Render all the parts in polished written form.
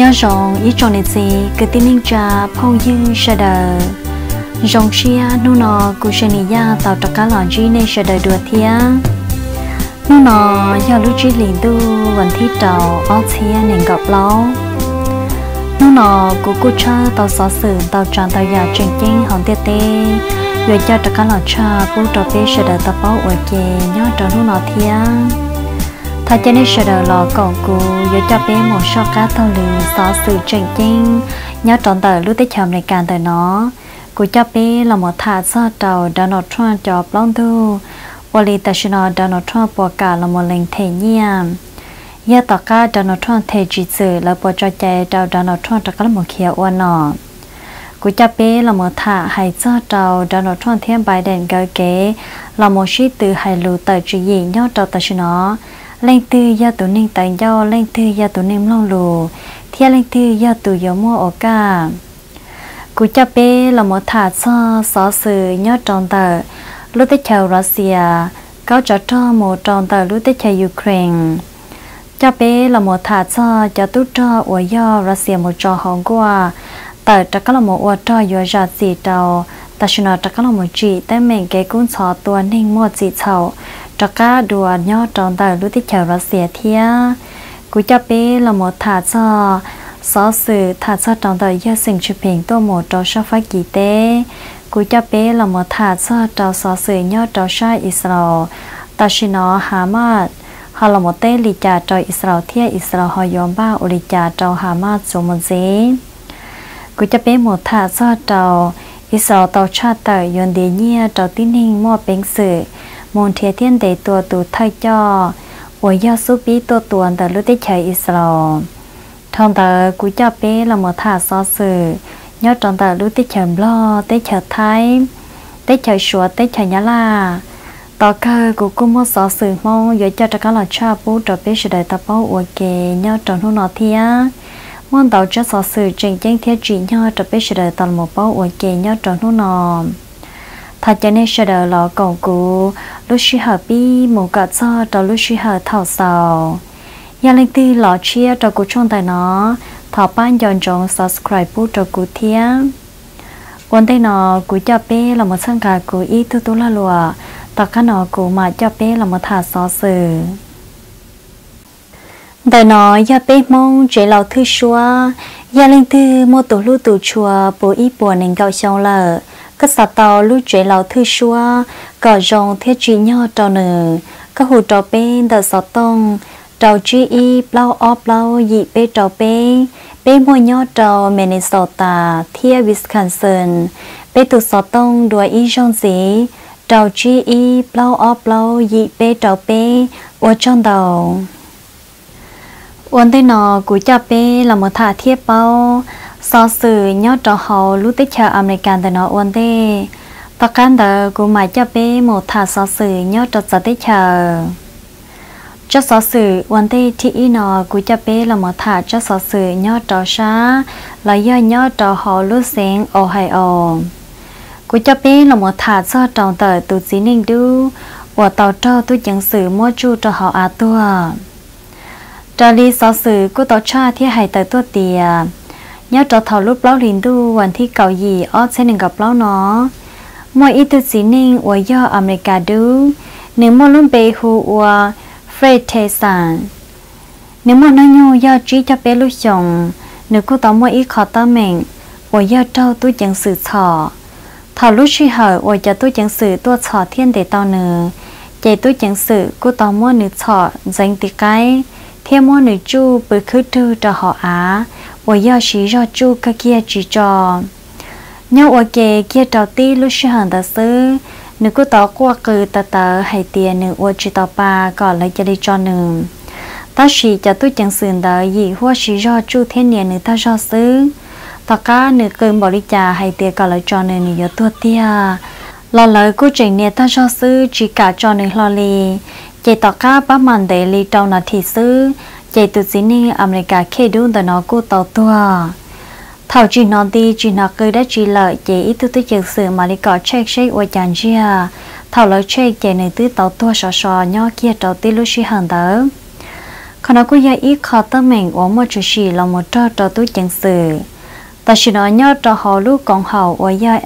nhớ rằng ý trong này gì cứ tin ninh trà phong dư sẽ đờ dòng chia nu nọ của sinh ya tạo cho cá lò gì nên sẽ đờ đùa thia nu nọ do lúc chỉ liền tuวันที่เจ้าออกเชียหนึ่งกับเราnu nọ của cô cha tàu xóa sử tàu tràn tàu già chuyển chính hòn tê tê rồi cho cho cá lò cha bố trò bé sẽ đờ tập báo ở kề nhớ cho nu nọ thia thay cho nên sẽ đờ lò cầu cụ rồi cho bé một số cá tàu lừ xóa sử chuyển chính nhớ tròn tờ lúc tết chậm này càng tờ nó cụ cho bé là một thả do tàu Donald Trump cho plong thu Wally Tashina Donald Trump bỏ cả là một lệnh thể nhiệm giờ tất cả Donald Trump thể chỉ sự là bỏ cho chạy tàu Donald Trump tất cả một kiểu oan nọ cụ cho bé là một thả hay do tàu Donald Trump thêm Biden gửi kế là một sĩ từ hay lù tờ chỉ gì nhớ tàu Tashina lên từ giờ tụi ninh tại do lên từ giờ tụi ninh long lù thiên lên từ giờ tụi giờ mua ở cả cụ cho bé là một thả cho xóa sự nhớ trong tờ lúc tới chào Russia có cho một trong tờ lúc tới chào Ukraine cho bé là một thả cho tút cho ở do Russia một trò hỏng qua tờ chắc là một ở trò vừa ra gì tàu ta xin nói chắc là một chị tại mình cái cuốn sọ tua ninh một gì chậu chắc cả đùa nhớ trong tờ lúc tới chào Russia thia cụ cho bé là một thả cho xóa sự thả cho trong tờ gia sinh chụp hình tô một trò sao phát kỳ tế cụ cho bé là một thả cho trò xóa sự nhớ trò sai Israel ta xin nó Hamas họ là một tên lì trà trò Israel thiên Israel họ yom ba lì trà trò Hamas số một gì cụ cho bé một thả cho trò Israel tàu cha tờ yon địa nhia trò tín hình mua bánh sự môn thiên thiên để tua tụ thay cho ở do số bí tua tuần tờ lúc tới chạy Israel thằng tờ của cho bé là một thả xóa sự nhớ trong tờ lúc tết chờ lo tết chờ thái tết chờ sủa tết chờ nhá la tờ cơ của cô mua xóa sự mong giờ cho các là cha bố trò bé sẽ đợi tập báo ở kề nhớ trong hôm nọ thia mong tàu cho xóa sự trình tranh thiết chỉ nhớ trò bé sẽ đợi tập một báo ở kề nhớ trong hôm nọ thật cho nên sẽ đợi lọ cầu của lúc suy hợp bi một cả cho trò lúc suy hợp thảo sầu nhà linh tư lọ chia cho cô trong tài nó thọ ban dọn dọn subscribe bút cho cô thía quan tay nó của cho bé là một sang cả của ý tu la lùa tất cả nó của mà cho bé là một thả xó sử tài nó cho bé mong chế lầu thư xua nhà linh tư mua tủ lưu tủ chùa bố ý bùa nên gạo xong lợ các xã tàu lưu chế lầu thư xua cỏ rong thiết trí nhau trò nữ các hồ trò bên đợt sáu tông trâu chi y plau o plau dị bê trâu bê mua nhó trâu Minnesota thia Wisconsin bê từ sọ tông đuổi y trong gì trâu chi y plau o plau dị bê trâu bê ở trong đầu uốn tay nọ của cha bê là một thả thiếp bao so sử nhó trâu hậu lúc tết chờ American từ nó uốn tay tất cả đời của mày cha bê một thả so sử nhó trâu giờ tết chờ cho sở sử vấn đề thì nó của cha bé là một thả cho sở sử nhớ trò xa là do nhớ trò họ lúc sáng Ohio của cha bé là một thả cho trò tờ tụ chí ninh đu và tàu trò tôi chẳng sử mua chu trò họ à tua trò lý sở sử của tàu cha thì hay tờ tua tìa nhớ trò thảo lúc báo liền đuวันที่ cầu gì ở trên đừng gặp báo nó mọi ý tụ chí ninh và do America đu nếu mua luôn bê hù và Fred Tyson nếu mà nói nhau do trí cho bé lúc chồng nếu cô tao mua ít khó tao mình và do trâu tôi chẳng sự thọ lúc suy hỏi và cho tôi chẳng sự tôi thọ thiên để tao nữa chạy tôi chẳng sự cô tao mua nữ thọ dành từ cái thêm mua nữ chu bởi khứ thư cho họ á và do chỉ do chu cái kia chỉ cho nhau ở kề kia trâu tí lúc suy hỏi ta xứ nếu cô tao qua cử ta hay tiền nếu ở chỉ tao ba còn lại cho đi cho nương ta chỉ cho tôi chẳng sườn đời gì hoa chỉ do chu thiên niên nếu ta do xứ tất cả nếu cơn bỏ đi trà hay tiền còn lại cho nương nếu tôi tia lo lời cô trình niên ta do xứ chỉ cả cho nương lo li chạy tất cả bắt màn để li trong là thị xứ chạy từ dưới này America kê đun từ nó cô tao tua thảo chỉ nói đi chỉ nói cười đã chỉ lợi chỉ ít tôi chịu sự mà đi có check ở chàng chia thảo lợi check chỉ này tôi tàu tua sò nhỏ kia tàu tí lúc xí hàng đó ขณะกูยาอีขอตะเม่งว่ามัวจะชีเราหมดจอตู้จังสื่อแต่ฉันยอดจอหอลูกกองเห่าว่ายา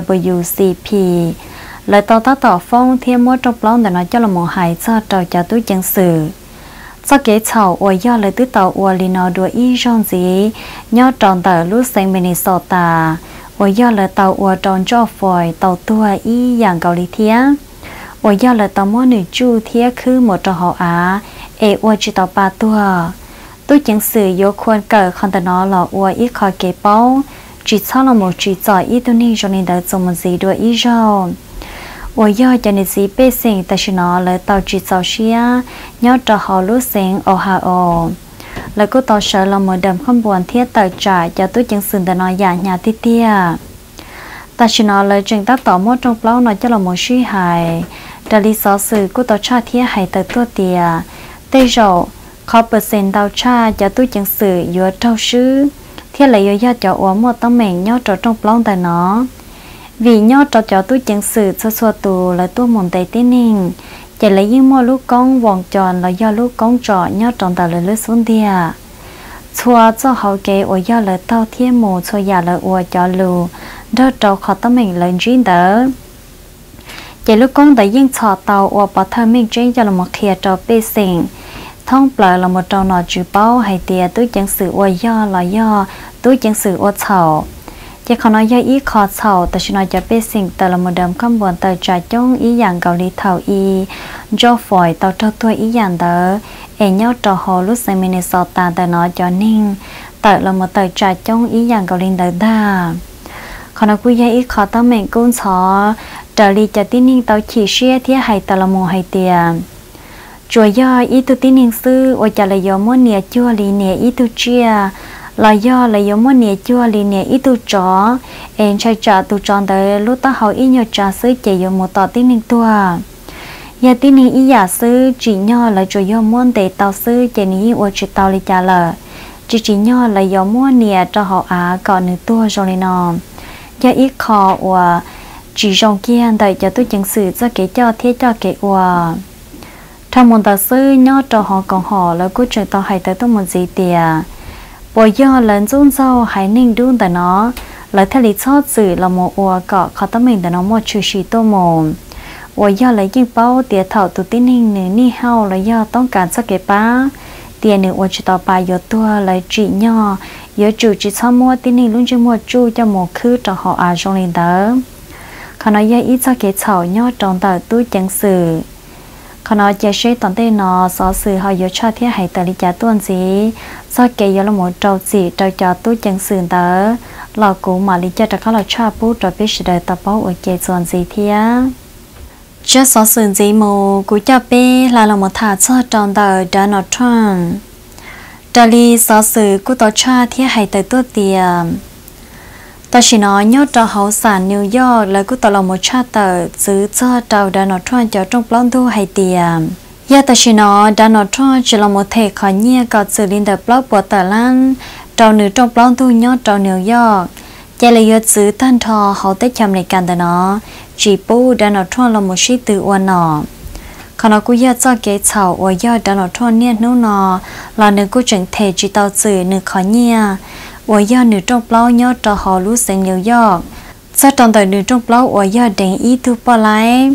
MWCP เลยต่อฟ้องเทียมมัวจบล้อแต่น้อยเจ้าละหมอหายจอตู้จังสื่อสักเกตเฉาว่ายาเลยตื้อต่อว่าลีนอดัวอีจอนสียอดจอนแต่ลูกเซงเมนิโซตาว่ายาเลยต่อว่าจอนจอฟอยต่อตัวอีอย่างเกาหลีเทียว่ายาเลยต่อมัวหนึ่งจูเทียคือหมดจอหออาว่าจิตปาตัวตู้จังสื่อโยควรเกิดคอนเทนอหล่อว่าอีคอเก็บเป้าจิตเช่าละหมดจิตจ่อยอีตัวนี้จนในเดินจมันสีด้วยอีจอนว่าย่อจะในสีเป้สิงแต่ชนอเลยต่อจิตเจ้าเชียยอดจะหอรู้เสียงโอฮาโอแล้วก็ต่อเชิญละหมดเดิมข้างบนเทียต่อจ่ายจะตู้จังสื่อแต่นอยหยาติเตี้ยแต่ชนอเลยจึงตัดต่อมดตรงเปล่าหน่อยจะละหมดชี้หายดาลิซอสื่อก็ต่อชาเทียหายแต่ตัวเตี้ยเตโจเขาเปอร์เซ็นต์ดาวชาจะตู้จังสื่อยัวเท่าชื่อเที่ยไหลยอดจะอ้วนหมดต้องแม่งยอดจอดตรงปล้องแต่เนาะvì nhớ choตู้จังสื่อชัวตูและตัวหมุนใจตีนิ่งจะเลยยิ่งมัวลูกก้องวงจรแล้วย่อลูกก้องจอดยอดจอนแต่เลยเลือดสุนเดียชัวเจ้าเขาเกอวยอเลยเต้าเทียมหมูชัวยาเลยอวยจอลูเด้อเจ้าเขาต้องแม่งเลยจีนเด้อจะลูกก้องแต่ยิ่งชอเตาอวปะเธอไม่จีนจะละมาเคลียจอเปสิงท่องปล่อยละมาจอนอจูเป้าให้เตียตู้จังสื่ออวยย่อลอยย่อตู้จังสื่ออวเฉาจะขน้อยอีขอเฉาแต่ฉันจะเป็นสิ่งแต่ละโมเดิมข้ามบนแต่จ่ายจ้องอีอย่างเกาหลีเท่าอีจอฝอยต่อตัวอีอย่างเด้อเย่อจอฮอลุสเมเนสตาแต่น้อยจอนิ่งแต่ละโมแต่จ่ายจ้องอีอย่างเกาหลีเด้อด้าขณะกูยาอีขอตั้งเมงกุ้งชอเดลีจะตีนิ่งต่อขี่เชี่ยที่ให้แต่ละโมให้เตียจัวยย่ออีตุตีนิ่งซื้อว่าจะเลยยอมเนียจัวลีเนียอีตุเจียลายย่อเลยยมเนียจัวลีเนียอีตุจ๋อใช้จ่าตุจอนแต่ลูกตาเขาอีหยจ่าซื้อเจยมต่อตีนิ่งตัวยาตีนิ่งอีอยากซื้อจีย่อเลยจัวยม้วนเตเตาซื้อเจนี้อวดจิตเตาลิจาเลยจีย่อเลยยม้วนเนียจะหออาก่อนหนึ่งตัวจงเลยนอมยาอีคอว่าจีจงเกียนแต่จะตุจังสื่อจะเกจ่อเทียจ่อเกว่าทำมันต่อซื้อย่อจะหอกองหอแล้วก็จึงต่อให้แต่ต้องมันสีเตียปอยย่อหลังจุนเจ้าหายนิ่งดูแต่เนาะแล้วทะเลชอดสื่อละโมอัวเกาะเขาตั้งเองแต่น้องหมดชูชีโตโมปอยย่อเลยยิ่งเป้าเตียเถ่าตุตินิ่งหนึ่งนี่เฮาแล้วย่อต้องการสักเก็บป้าเตียหนึ่งอวดจิตต่อไปยตัวเลยจีย่อยจู่จิตชอบมัวตินิ่งลุ้นจะมัวจู่จะหมกคือจะหออาจงลินเด้อขณะย่ออีสักเก็บเฉาย่อจองแต่ตู้จังสื่อขณะเจใช้ตอนเต้นอสอสื่อหอยชาเทียหายตลิจาต้นสีซอเกยละหมดเจ้าสีเจ้าจอตู้จังสื่อเตอหลอกกูมาลิจาจะเข้าหลอกชาปูจอพิชเดตป้าอเกจวนสีเทียจะสอสื่อจีโมกูจะเป้ลาละหมดถาชอจอนเตอดานอทรัมดาลีสอสื่อกูต่อชาเทียหายแต่ตัวเตียมตอนฉันยอดจะเขาสารนิวยอร์กแล้วก็ตลอดหมดชาติซื้อเจ้าดาวดานอทรัมจะจงปล้นดูให้เตียมยาตชินอดานอทรัมจะลงมาเทขอเนียก็สื่อลินเดอร์ปล้นปวดแต่ลันดาวเหนือจงปล้นดูยอดดาวนิวยอร์กเจเลยยอดซื้อท่านทอเขาได้จำในการแต่เนาะจีปูดานอทรัมลงมาชีตือวันนอขณะกูยาเจ้าเกศเฉาว่ายอดดานอทรัมเนี่ยนู้นอลาเนื้อกูจึงเทจิตเอาสื่อหนึ่งขอเนียว่าย่าหนึ่งจงเปล่ายอดจะหอรู้เสียงเยอะยอกจะตอนแต่หนึ่งจงเปล่าว่าย่าเด้งอีทุปไล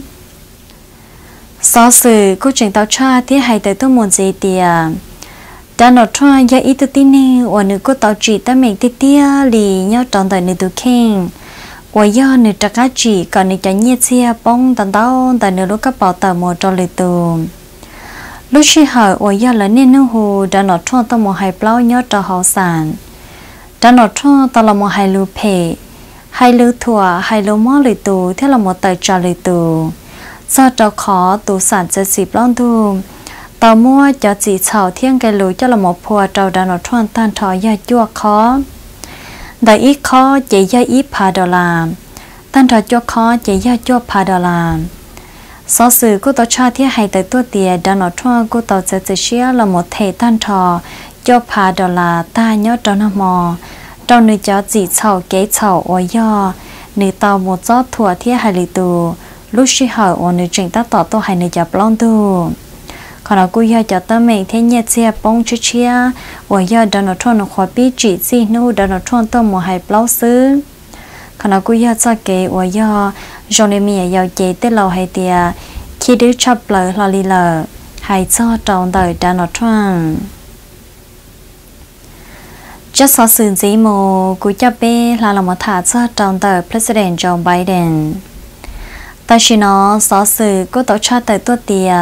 ซอสื่อกูจึงเตาชาที่ให้แต่ตัวมนเจเตียดานอทรายาอีตุตินีว่าหนึ่งกูเตาจีแต่เมกติเตียลียอดตอนแต่หนึ่งตัวเข่งว่าย่าหนึ่งตะก้าจีก่อนหนึ่งจะเงียบเสียป้องตันเต้าแต่หนึ่งลูกกระเป๋าแต่หมดจอเลยตัวลูกชีหายว่าย่าละเนี่ยนู่หูดานอทรต้องมองให้เปล่ายอดจะหอสารดานอทรัมตอนเรามาไฮลูเพไฮลูถั่วไฮลูมอเลยตูที่เรามาเตยจอเลยตูซอจะขอตูสาร70ล้านตูต่อมั่วจะจีเฉาเที่ยงแกลูจะเรามาพัวเจ้าดานอทรัมตันทอยาจั่วคอได้อีกคอเจียอีพาดอลาตันทอจั่วคอเจียจั่วพาดอลาซอสื่อกูต่อชาที่ให้แต่ตัวเตียดานอทรัมกูต่อจะเชียเรามาเทตันทอจอพาดอลาตายอดดอนมอดอนนึจะจีเฉาเก๋เฉาออยอนึเตาหมดจอถั่วที่ไฮลิตูลูกชิหาอนึจิงตาต่อตัวไฮนึจะปล้องดูขขณะกูอยากจะตั้งเมงเทียนเสียปงเชียว่าอยากดันทอนขอปีจีซีนู่ดันทอนต้องมัวให้เปล่าซื้อขณะกูอยากจะเกะว่าอยากจงในมีอยากเจเตเราให้เตียคิดดูชับเลยลอลีเลอให้เจ้าจองเดินดันทอนจะสอสื่อสีโมกูจะเป้ลาลมาถาเจ้าจองเดิน President Joe Biden แต่ชิโนสอสื่อก็ต่อชาติตัวเตีย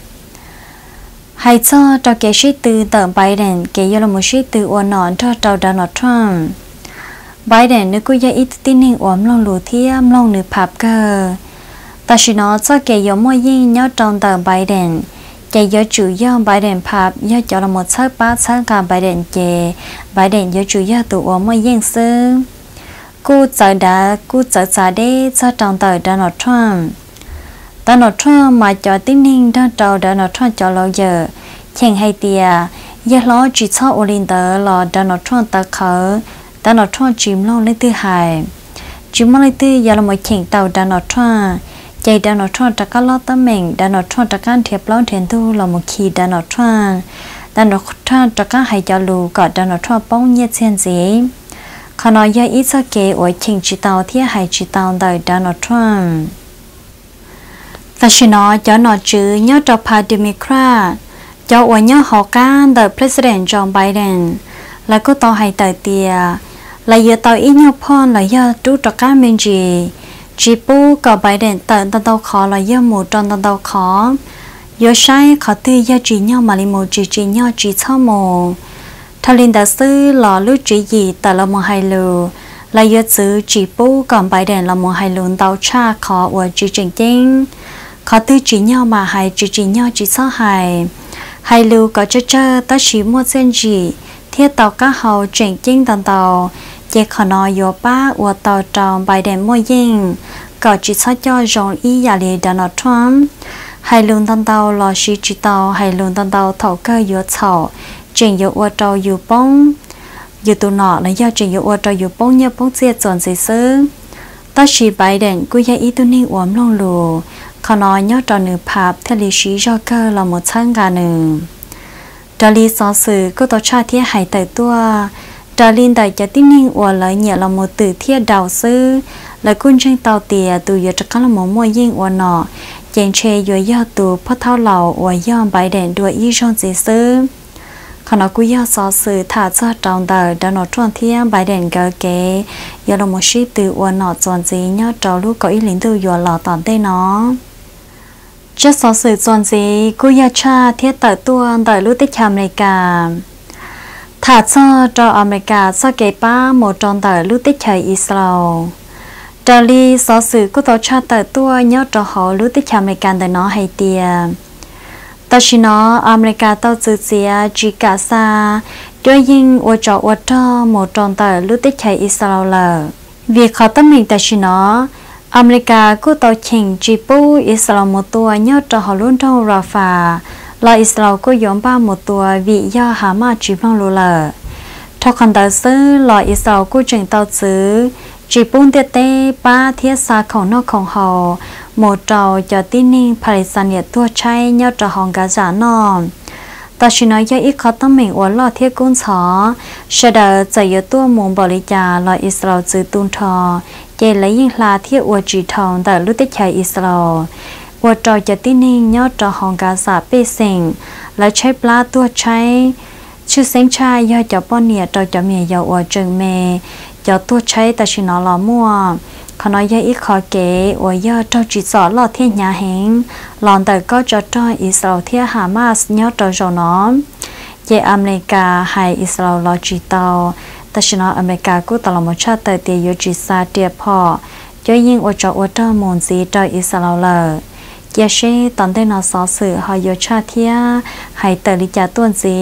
ให้เจ้าจะเกชิตือเติมไบเดนเกยลมุชิตืออวนอนเจ้าโดนัลด์ทรัมป์ไบเดนนึกยาอิตตินิงอวมลงหลูเทียมลงหรือพับเกอแต่ชิโนเจ้าเกยมวยยิ่งยอดจองเติมไบเดนเกยจู่ย่อไบเดนพับยอดจอลมุดเชิดป้าเชิดการไบเดนเกไบเดนยอจู่ย่อตัวอวมวยยิ่งซึ่งกูเจอจ่าเด้เจ้าจองเติมโดนัลด์ทรัมป์โดนัลด์ทรัมป์มาจอตินิงด้านโดนัลด์ทรัมป์จอเราเยอะเข่งให้เตียยาล้อจีช่อโอลินเตอร์รอโดนัลด์ทรัมป์ตะเขาโดนัลด์ทรัมป์จิมลงเลยตื้อหายจิมเลยตื้อยาละมวยเข่งเต่าโดนัลด์ทรัมป์ใจโดนัลด์ทรัมป์ตะการล้อตะเม่งโดนัลด์ทรัมป์ตะการเทียบล้อเทียนตู้ละมวยขี่โดนัลด์ทรัมป์โดนัลด์ทรัมป์ตะการให้ยาลูกอดโดนัลด์ทรัมป์ป้องเยี่ยเชียนสีขณะยาอิสเกอวยเข่งจีเต่าที่ให้จีเต่าโดยโดนัลด์ทรัมป์แต่ชิโนจะนอจื้อยอดพาเดโมแครตเจ้าอวยย่อหอการเดอะ President Joe Biden แล้วก็ต่อให้เตอเตียและเยอะต่ออีย่อพ่อและย่อดูตะการเมนจีปูกับไบเดนเติร์นตันเตาขอและย่อหมูจอนตันเตาขอยอใช้ขอตื้อย่อจีย่อมาลิโมจีย่อจีช่อโมทารินดาซื้อหล่อลูกจียีแต่ละโมไฮลูและยอซื้อจีปูกับไบเดนละโมไฮลูนเตาชาขออวดจีจริงขอตื้อจีย่อมาให้จีย่อจีช่อให้ลูก็จะเจอตัดชีมัวเส้นจีเทียเตาก้าเฮาเจ๋งจริงตันเตาเจ้าขนอยโยป้าอวดเตาจองไบเดนมัวยิงก็จิตซะจ่อจงอียาลีโดนัลด์ทรัมป์ให้ลูตันเตารอชีจิเตาให้ลูตันเตาเถาเกอโยเฉาเจ๋งโยอวดเตาอยู่ป้องอยู่ตัวหนอและยาเจ๋งโยอวดเตาอยู่ป้องเนี่ยป้องเสียจนสิซื้อตัดชีไบเดนกุยาอีตัวนี้อวมลงลูขณะยอดจอหนึ่งภาพทะเลชีจอเกอร์เราหมดช่างกันหนึ่งดาลีสอสื่อก็ต่อชาที่หายแต่ตัวดาลินได้จะติ้งนิ่งอวดเลยเนี่ยเราหมดตื่นเที่ยดาวซื้อและกุ้นเชิงเตาเตียตัวยจะกันละหมอมัวยิ่งอวดหนอเจนเชยยอดตัวพ่อเท่าเหล่าอวดย่อมใบแดงด้วยยี่ช่องจีซื้อขณะกุยอดสอสื่อถ่าจะจองเดอดานอช่วงเที่ยงใบแดงเกอเกยยาเราหมดชีตื่นอวดหนอจวนจียอดจอลูกก็อีหลินตัวหยวนหล่อตอนเต้เนาะจะสอสื่อจวนจีกุยชาเทียต่อตัวต่อรู้ติดอเมริกาถ้าจออเมริกาจะเก็บป้าหมดจอนต่อรู้ติดอิสราเอลดาลีสอสื่อกุต่อชาต่อตัวยอดจอหอรู้ติดอเมริกันแต่น้อไฮเตียตาชินออเมริกาเต้าจืดเสียจิกาซาด้วยยิงอวดจออวดท่อหมดจอนต่อรู้ติดอิสราเอลวิเคราะห์ตั้งมิงตาชินออเมริกาก็ต่อเข่งจีปูอิสราเอลหมดตัวยอดจอหอรุ่นเท่าราฟาลาอิสราเอลก็ยอมป้าหมดตัววิย่าหามาจีบน้องลูเลอทอคันตาซื้อลาอิสราเอลก็จึงเต้าซื้อจีปูนเตเต้ป้าเทียซาของนอกของเฮาหมดเจ้าจะติ้นิ่งผลิตสัญญาตัวใช้ยอดจอหองกาจานอนแต่ชินายอีกเขาต้องเหม่งอวดลอเทียกุ้นฉอเสดจะยตัวมงบริจาลาอิสราเอลจือตุนทอเจและยิ่งลาเทียอวดจีทองแต่ลุติชัยอิสราเอลอวดจอจะติ้นิ่งยอดจอหองกาซาเปเซงและใช้ปลาตัวใช้ชื่อเซ็งชายยอดจะป้อนเนียจอจะเมียยาวอวดจึงเมยอดตัวใช้แต่ชินอลอมัวขณะยาอีกขอเก๋อวยยอดเจ้าจีสอลอดเทียนยาเหงหลอนแต่ก็จะจ้อยอิสราเอลเทียฮามาสยอดจอจน้อมเยอเมริกาให้อิสราเอลลอจีเตาแต่ชนะอเมริกาก็ตลอดมชาติเตียยจีซาเตียพ่อจะยิงอวดจออวดเจ้ามนซีจอยอิสราเอลเยเช่ตอนได้นอสอสื่อหอยชาเทียให้เตลิจาต้วนซี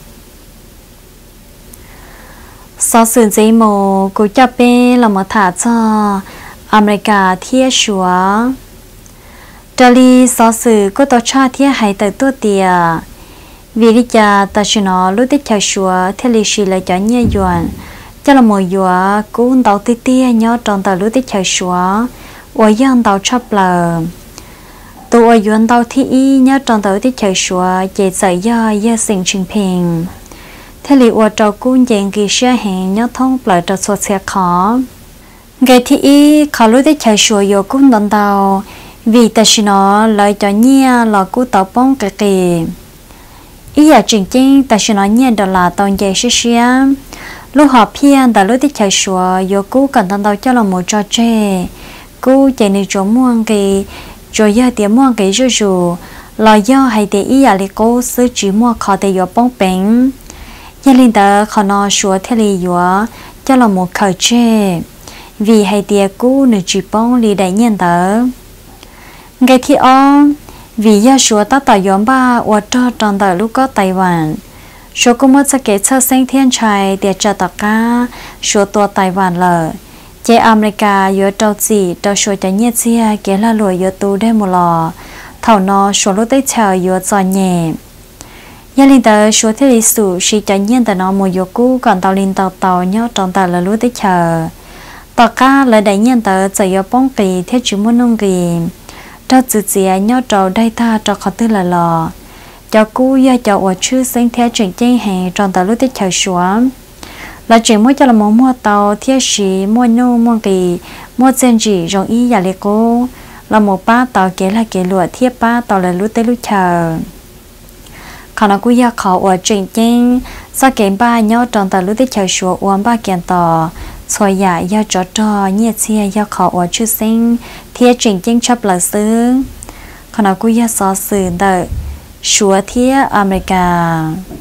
สอสื่อจีโมกูจะเป็นละมถาจออเมริกาเทียชัวดาลีสอสื่อก็ต่อชาเทียให้แต่ตัวเตียวิริจาตาชนอลุติชาชัวเทลิชิเลจเนียยวนจะละโมยัวกูนเตาติเตียยอดตอนตาลุติชาชัวอวยย่างเตาชับเปล่า tôi yuan tàu thi nhớ trong tàu thì chạy xóa chạy chạy do sinh trình bình thế li ở trâu cũng dành kỳ xe hẹn nhớ thông lại trâu số xe khó ngày thi khó lúc thì chạy xóa yo cũng đón tàu vì ta chỉ nó lại cho nhia là cú tàu bông cái kỳ ý là chỉnh chỉnh ta chỉ nói nhia đó là tàu dây xe lúc họ phiền ta lúc thì chạy xóa yo cú cần đón tàu cho là một trò chơi cú chạy đi chỗ muôn kỳ rồi giờ tiền mua cái rượu là do hay để ý là cô sử chỉ mua khó để yo bông bánh gia đình ta khó nói số thế li yo cho là một khởi chế vì hay để cô nữ chỉ bông li đại nhân ta ngày thì on vì do số ta tại yom ba ở trong đời lúc có Taiwan Văn số cô mất sẽ kể cho sinh thiên trai để cho tất cả số tua Taiwan là chế America yo trâu gì trâu số cho nhiệt xia kế là lùi yo tu đây một lò thầu nó số lúc tới chờ yo cho nhẹ gia đình tớ số thế lịch sử chỉ cho nhiên tớ nó một yo cũ còn tàu linh tàu nhớ trong tàu là lúc tới chờ tất cả là đại nhiên tớ chờ yo bông kỳ thế chỉ muốn nông kỳ trâu chữ gì nhớ trâu đây ta trâu khó tư là lò cho cũ yo cho ở chữ sinh theo chuyện chơi hè trong tàu lúc tới chờ xuống là chuyện mua cho là mua tàu thiết sĩ mua nô mua kỳ mua chân chỉ rồi ý giả lệ cô là một ba tàu kế là kế lụa thiết ba tàu là lúc tới lúc chờ còn nó cũng khó ở chuyện trên sau kế ba nhau trong tàu lúc tới chờ số uống ba kiện tàu xoay giả do trò nhiệt xe do khó ở chữ sinh thiết chuyện trên chấp là xứ còn nó cũng so xử đợi số thiết America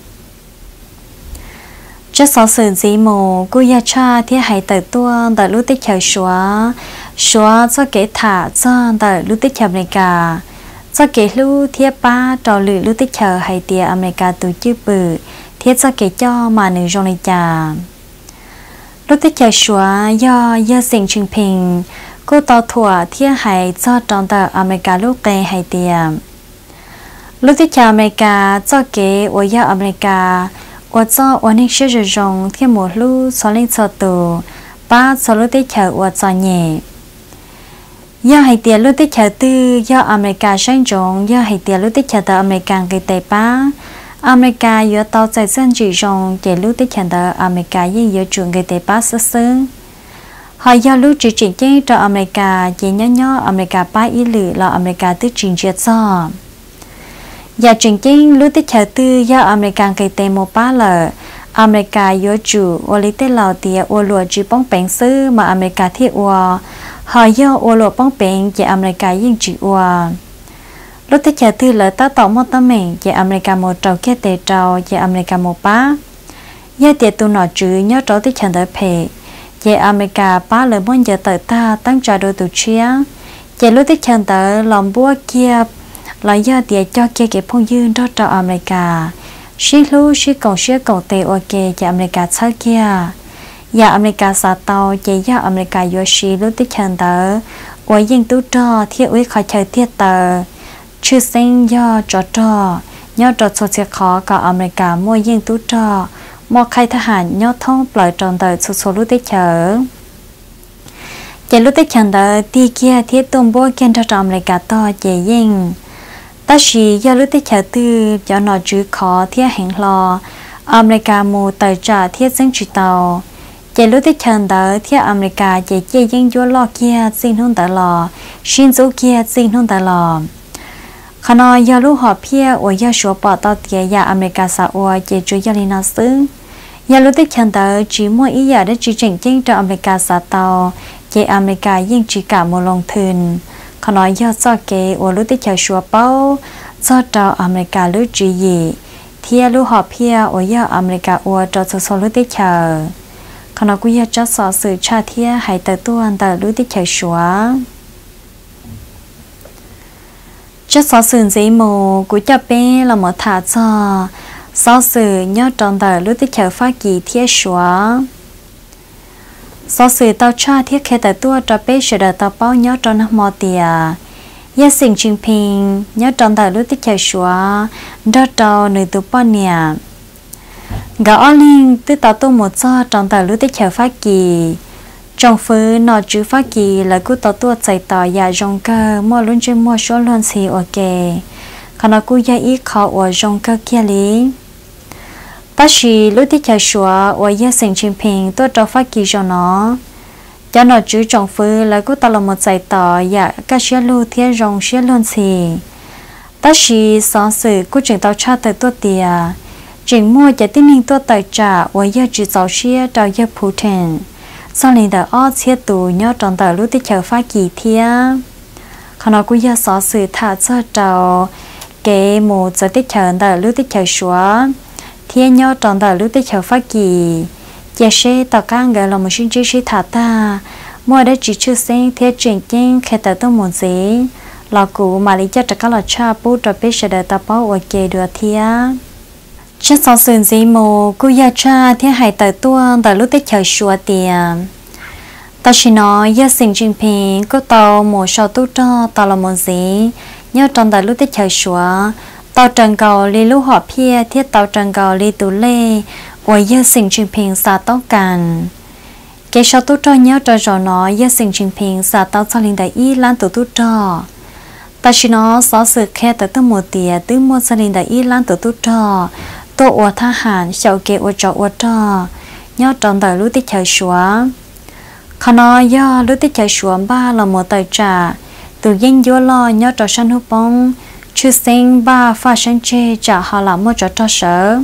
chắc sau sự gì mù cô ya cha thì hãy tự tua tại lúc tích chờ xóa cho kẻ thả cho tại lúc tích chờ America cho kẻ lúc thiết ba trò lử lúc tích chờ hay tia America tổ chức bự thiết cho kẻ cho mà nữ trong này trà lúc tích chờ xóa do sinh trình bình cô tàu thua thiết hãy cho trong tại America lúc kẻ hay tia lúc tích chờ America cho kẻ ở ya America我做我那些日用天母路所领错度，把所路的桥我做呢。要系点路的桥对，要阿美加生种，要系点路的桥的阿美加嘅地巴，阿美加要到在真日用嘅路的桥的阿美加應要做嘅地巴實施。họ要路只整經到阿美加，亦nhỏ阿美加巴一路到阿美加的整接咗。nhà trình chính lúc tích chờ tư do American cây tê một ba lợ America yếu chủ ở lý tê lào tía ở lùa chỉ bóng bánh sư mà America thiết ở họ do ở lùa bóng bánh và America yên chỉ ở lúc tích chờ tư lợ ta tổng một tấm mình và America một trâu kia tê trâu và America một ba do tiệt tu nọ chữ nhớ trâu tích chờ tới phê và America ba lợ muốn giờ tới ta tăng trả đôi tụ chia và lúc tích chờ tới lòng búa kia là do địa cho kia cái phong dương đó cho America, xí lú xí cầu tây ok cho America sau kia, và America sa tàu chỉ do America vô xí lú tích chân tờ, ở yên tú cho thiết uy khỏi chơi thiết tờ, chưa sinh do cho nhớ số sẽ khó cả America mua yên tú cho, mua khai thác hàn nhớ thông lợi tròn tờ số lú tích chờ. Chỉ lú tích chân tờ ti kia thiết tung bố kiên cho America to chỉ yên. Ta chỉ do lúc tích chờ tư cho nó chữ khó thiết hẹn lò America mù tài trả thiết dân chủ tàu chỉ lúc tích chờ đó thiết America chỉ chơi dân vô lo kia xin hôn tại lò xin dấu kia xin hôn tại lò khả năng do lúc họ phía ở do số bỏ tàu tiền nhà America xã hội chỉ chú do linh sư do lúc tích chờ đó chỉ mua ý giả để chỉ chỉnh chính cho America xã tàu chỉ America dân chỉ cả một lòng thuyềnเขาnói do cho cái ở lúc tích chờ số bao do cho America lúc chỉ gì thì lúc họ phía ở do America ở cho số lúc tích chờเขาnói cũng cho số sự cha thì hay tới tuần tới lúc tích chờ số cho số sự gì mù cũng cho bé là một thả cho số sự nhớ trong tới lúc tích chờ phát kỳ thiết số số sự tao cha thiết kế tại tua cho bé sẽ đợi tao bao nhớ trong năm mò tiề, gia sinh trình bình nhớ trong tại lúc tích chờ xóa, đó trâu nơi tụ bao nè, gạo linh từ tao tu một cho trong tại lúc tích chờ phát kỳ, trong phứ nọ chữ phát kỳ là cú tàu tua chạy tỏ nhà rong cơ mua luôn trên mua số luôn xì ok còn nó cú gia ít khó ở rong cơ kia lý ta chỉ lúc tí chờ xóa ở gia sinh chim bình tôi cho phát kỳ cho nó cho nó chữ trong phứ là cú tàu là một chạy tỏ nhà các xe lưu thiên rong xe luôn xì ta chỉ sáng sự cú chuyển tàu cha tới tôi tiề chuyển mua cho tin hình tôi tài trả ở gia chữ giáo xe đào gia phú thịnh sau này đã ở chia tù nhớ trong tờ lúc tích chờ phát kỳ thia, còn nó cũng giờ xóa sự thả cho trâu cái một giờ tích chờ tờ lúc tích chờ xóa, thia nhớ trong tờ lúc tích chờ phát kỳ, giờ sẽ tao càng gọi là một sinh trí sĩ thả ta, mua đã chỉ chưa sinh thia chuyển kinh khi tờ tôi muốn gì, là cụ mà lý cho các là cha bố cho biết sẽ đợi ta bảo ở kia được thia. Chắc sau sự gì mồ cô gia cha thế hãy tới tuôn tới lúc tết chờ xua tiền ta chỉ nói gia sinh trình bình có tàu một sau tu cho tàu là một gì nhớ trong tới lúc tết chờ xua tàu trần cầu li lúc họ pia thiết tàu trần cầu li tù lê của gia sinh trình bình xa tóc càn cái sau tu cho nhớ cho rồi nói gia sinh trình bình xa tàu sau linh đại y lan tù tu cho ta chỉ nói sáu sự khe tới tới một tiền từ một sau linh đại y lan tù tu cho tôi ở tha hàn sau kia ở chỗ ở trò nhớ trong đời lúc tích chờ xóa còn nói do lúc tích chờ xóa ba là một tài trả từ dân vô lo nhớ trò sanh hút bông chưa sinh ba pha sinh chê trả họ làm một trò trò sở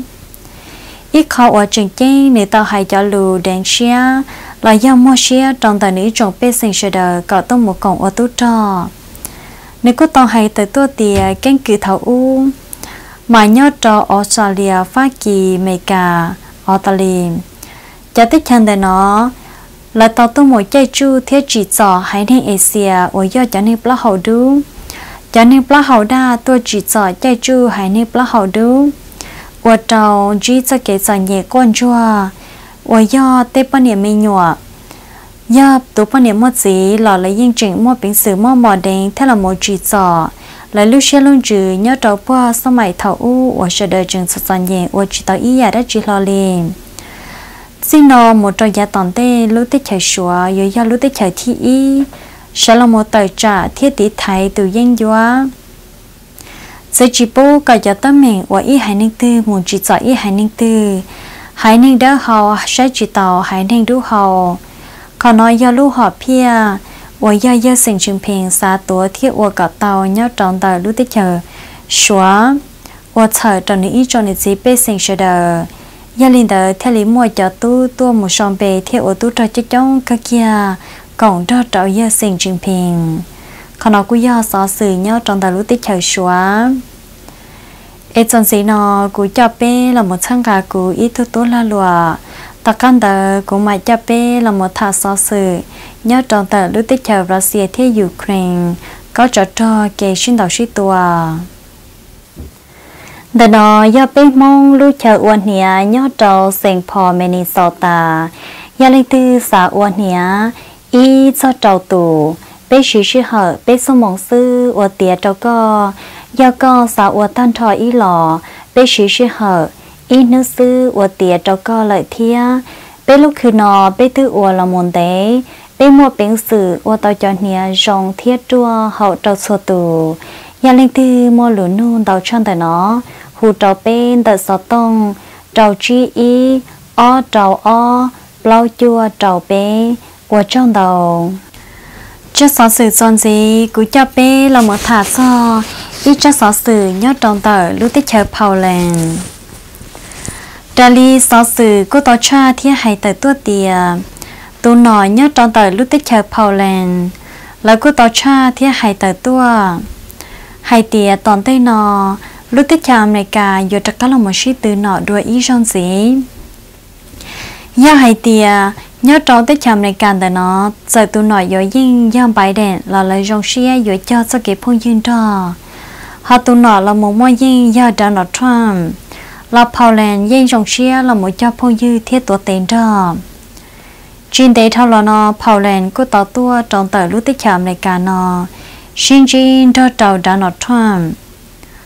ít khó ở trường chế người ta hay cho lù đèn xia là do mua xia trong đời nữ trồng bê sinh sơ đời có tôi một cổng ở tú trò nếu có tao hay tới tôi thì kênh cử thảo u mà nhớ cho Australia phát kỳ Mega Australia cho tích chân để nó là tàu tôi một chạy chu thiết chỉ trò hay nên Asia ở do cho nên plug hậu đu cho nên plug hậu đa tôi chỉ trò chạy chu hay nên plug hậu đu ở tàu chỉ cho cái trò nhẹ con chua ở do tết bao nhiêu mình nhọ do tụ bao nhiêu mất gì là lấy yên chỉnh mua bình sử mua mỏ đèn thế là một chỉ trò lại lúc xe luôn trừ nhớ trâu qua sau mày thầu u ở sở đời trường sạt sàn nhẹ ở chỉ tàu ý nhà đã chỉ lo liền xin nó một trò giá tòn tê lúc tết chạy xóa rồi do lúc tết chạy thi ý sẽ là một tài trả thiết tỷ thái từ danh doa sẽ chỉ bố cả giờ tâm mình ở ý hải ninh tư một chỉ trả ý hải ninh tư hải ninh đỡ hậu sẽ chỉ tàu hải ninh đu hậu còn nói do lúc họ pia我要要生存平沙多贴我搞到要长到路的球，说，我操，找你一找你自己生学的，要领导贴里莫叫多木上被贴我都找这种个kia，讲到找要生存平，可能กู要啥事要长到路的球说，一阵时呢，กู叫被了莫参加กู一突多啦咯。ta căn tờ của mày cha bé là một thà so sự nhớ trong tờ lúc tích chờ Russia thế Ukraine có trò kể xuyên đầu suy tua đợt đó do bé mong lúc chờ uẩn nhẹ nhớ trong Saint Paul Minnesota gia linh tư xã uẩn nhẹ y cho trâu tù bé sử hở bé số mong sư uẩn tiệt trâu co do co xã uẩn tan thọ y lò bé sử hở ít nữ sư ở tiệt cho co lợi thia bé lúc khi nọ bé tư ở là môn tế bé mua bánh sử ở tàu cho nia rong thiết chua hậu trâu xua tù nhà linh tư mua lúa nôn tàu chân tại nó hù trâu bên tại sáu tông trâu chi y o trâu o bao chua trâu bé ở trong đầu chắc sáu sự son gì cũng cho bé là một thả so ít chắc sáu sự nhớ trong tờ lúc tích chờ Poland Đà lý sáu sự của tàu cha thì hay tới tuột tiề tôi nói nhớ trong tờ lúc tích chờ Poland là của tàu cha thì hay tới tua hay tiề toàn tây nọ lúc tích chờ America giờ chắc có là một sĩ từ nọ đuổi ý trong gì do hay tiề nhớ trong tích chờ America tại nó giờ tôi nói giờ dinh do Biden là lời trong xe giờ cho cái phong duyên đó họ tôi nói là một mối dinh do Donald Trump là Poland dân trong xe là một cho phong dư thiết tổ tiền đó trên đây thao là nó Poland có tàu tua trong tờ lúc tích chạm này cả nó xin cho tàu Donald Trump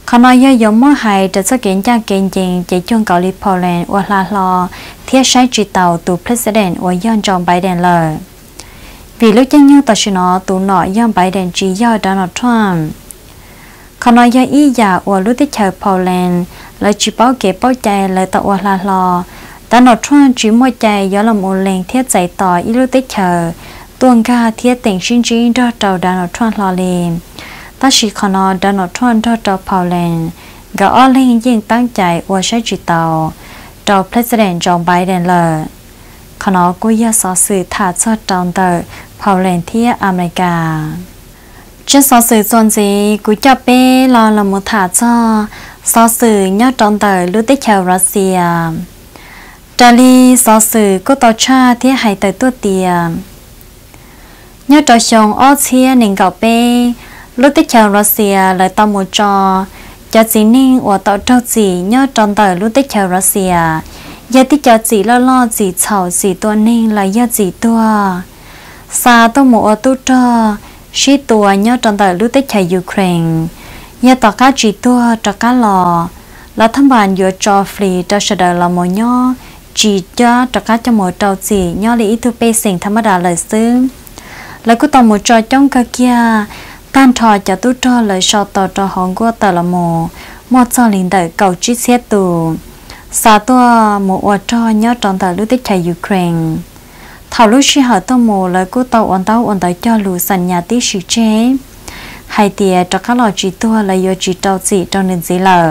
เขาnói do giống mối hại để cho kiện cha kiện gì chỉ chọn cậu đi Poland và là lo thiết sai chỉ tàu từ president và John John Biden lời vì lúc chân như tao chỉ nói tụ nội John Biden chỉ do Donald Trumpเขาnói do ý giả và lúc tiếp theo Poland lại chỉ bảo kế bảo chạy lại tàu và là lo Donald Trump chỉ mua chạy do làm một lần thiết giải tỏ ý lúc tiếp theo tuần ca thiết tỉnh sinh trí đó tàu Donald Trump lo liền ta chỉ còn nói Donald Trump đó tàu Poland gã ở lênยิ่งตั้งใจว่าใช้จิตเตาตาว President John Biden เลยเขาnóiกูอยากสอสื่อถ่ายทอดตอนเตอ Poland ที่อเมริกาจะสอสื่อส่วนgìกูจะไปรอละมุถ่ายทอดสอสื่อยอดตอนเตอรู้ได้แค่รัสเซียดาลีสอสื่อกูต่อชาที่ให้เตอตัวเตียยอดต่อชงอ้อเชียหนึ่งเก่าไปรู้ได้แค่รัสเซียเลยตอมูจอจะจีนิ่งว่าต่อเจ้าจียอดจอนเตอรู้ได้แค่รัสเซียยาที่จะจีล่อจีเฉาจีตัวนิ่งและยาจีตัวซาตัวหมูตัวเจ้าชีตัวยอดจอนเตอรู้ได้แค่ยูเครนยาต่อก้าจีตัวต่อก้าหล่อรัฐบาลยูจอฟรีจะเสดอละโมยอจีจ้าต่อก้าจะหมูเจ้าจียอดลิทุเปสิ่งธรรมดาเลยซึ่งแล้วก็ต่อหมูจอจ้องกะเกียtan thọ cho tôi cho lời sau tàu cho hòn của tàu là một cho linh đợi cầu chi xét tù xa tua một ở cho nhớ trong tàu lúc tích chạy Ukraine thảo lúc khi hỏi tàu một lời của tàu ổn tàu cho lù sàn nhà tí sự chế hay tiề cho các lò chỉ tua là do chỉ tàu chỉ trong nền gì lờ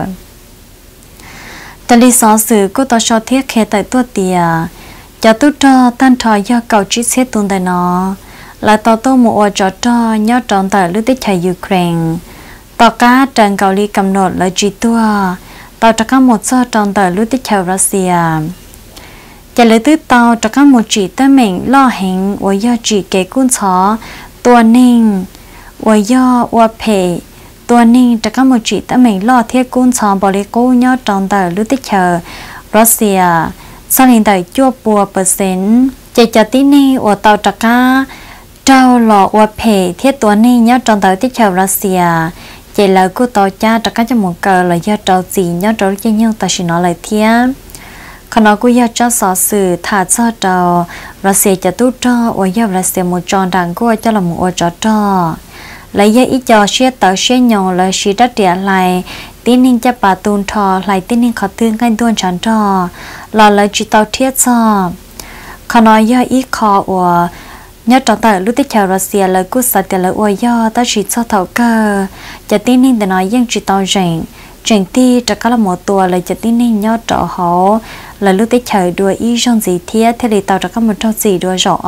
tại lý do sự của tàu sau thiết khe tại tua tiề cho tôi cho tan thọ do cầu chi xét tù tại nó là tàu tô một ở chỗ cho nhớ trong tàu lúc tích chạy Ukraine tàu cá trên cầu ly cầm nốt là chỉ tua tàu cho các một số trong tàu lúc tích chạy Russia chạy lấy từ tàu cho các một chỉ tới mình lo hình và do chỉ kế cuốn chó tua ninh và do và phe tua ninh cho các một chỉ tới mình lo thiết cuốn chó bỏ đi cố nhớ trong tàu lúc tích chạy Russia sau hiện tại chua bùa % chạy cho tí ninh và tàu cho các trao lọ và phe thiếtตัวนี้nhớ trong tàu tiếp theo Russia chỉ là cô tàu cha tất cả trong một cờ là do trao gì nhớ trao cho nhau ta chỉ nói lại thiệt còn nó cũng do cho sở sự thả cho trao Russia cho tu cho và do Russia một tròn đằng của cho là một trò trò lấy do ít cho xe tàu xe nhỏ là xe đất địa lại tin nên cho bà tuôn thọ lại tin nên khó thương cái tuôn chán trò là lấy chỉ tàu thiết cho còn nó do ít khó và nhớ trong tàu lúc tích chào Russia là cú sát tiền là ôi do ta chỉ cho thầu cơ cho tin nên để nói dân chỉ tàu rèn ti cho các là một tua là cho tin nên nhớ trọ họ là lúc tích chào đùa ý trong gì thế thì tàu cho các một trong gì đùa rõ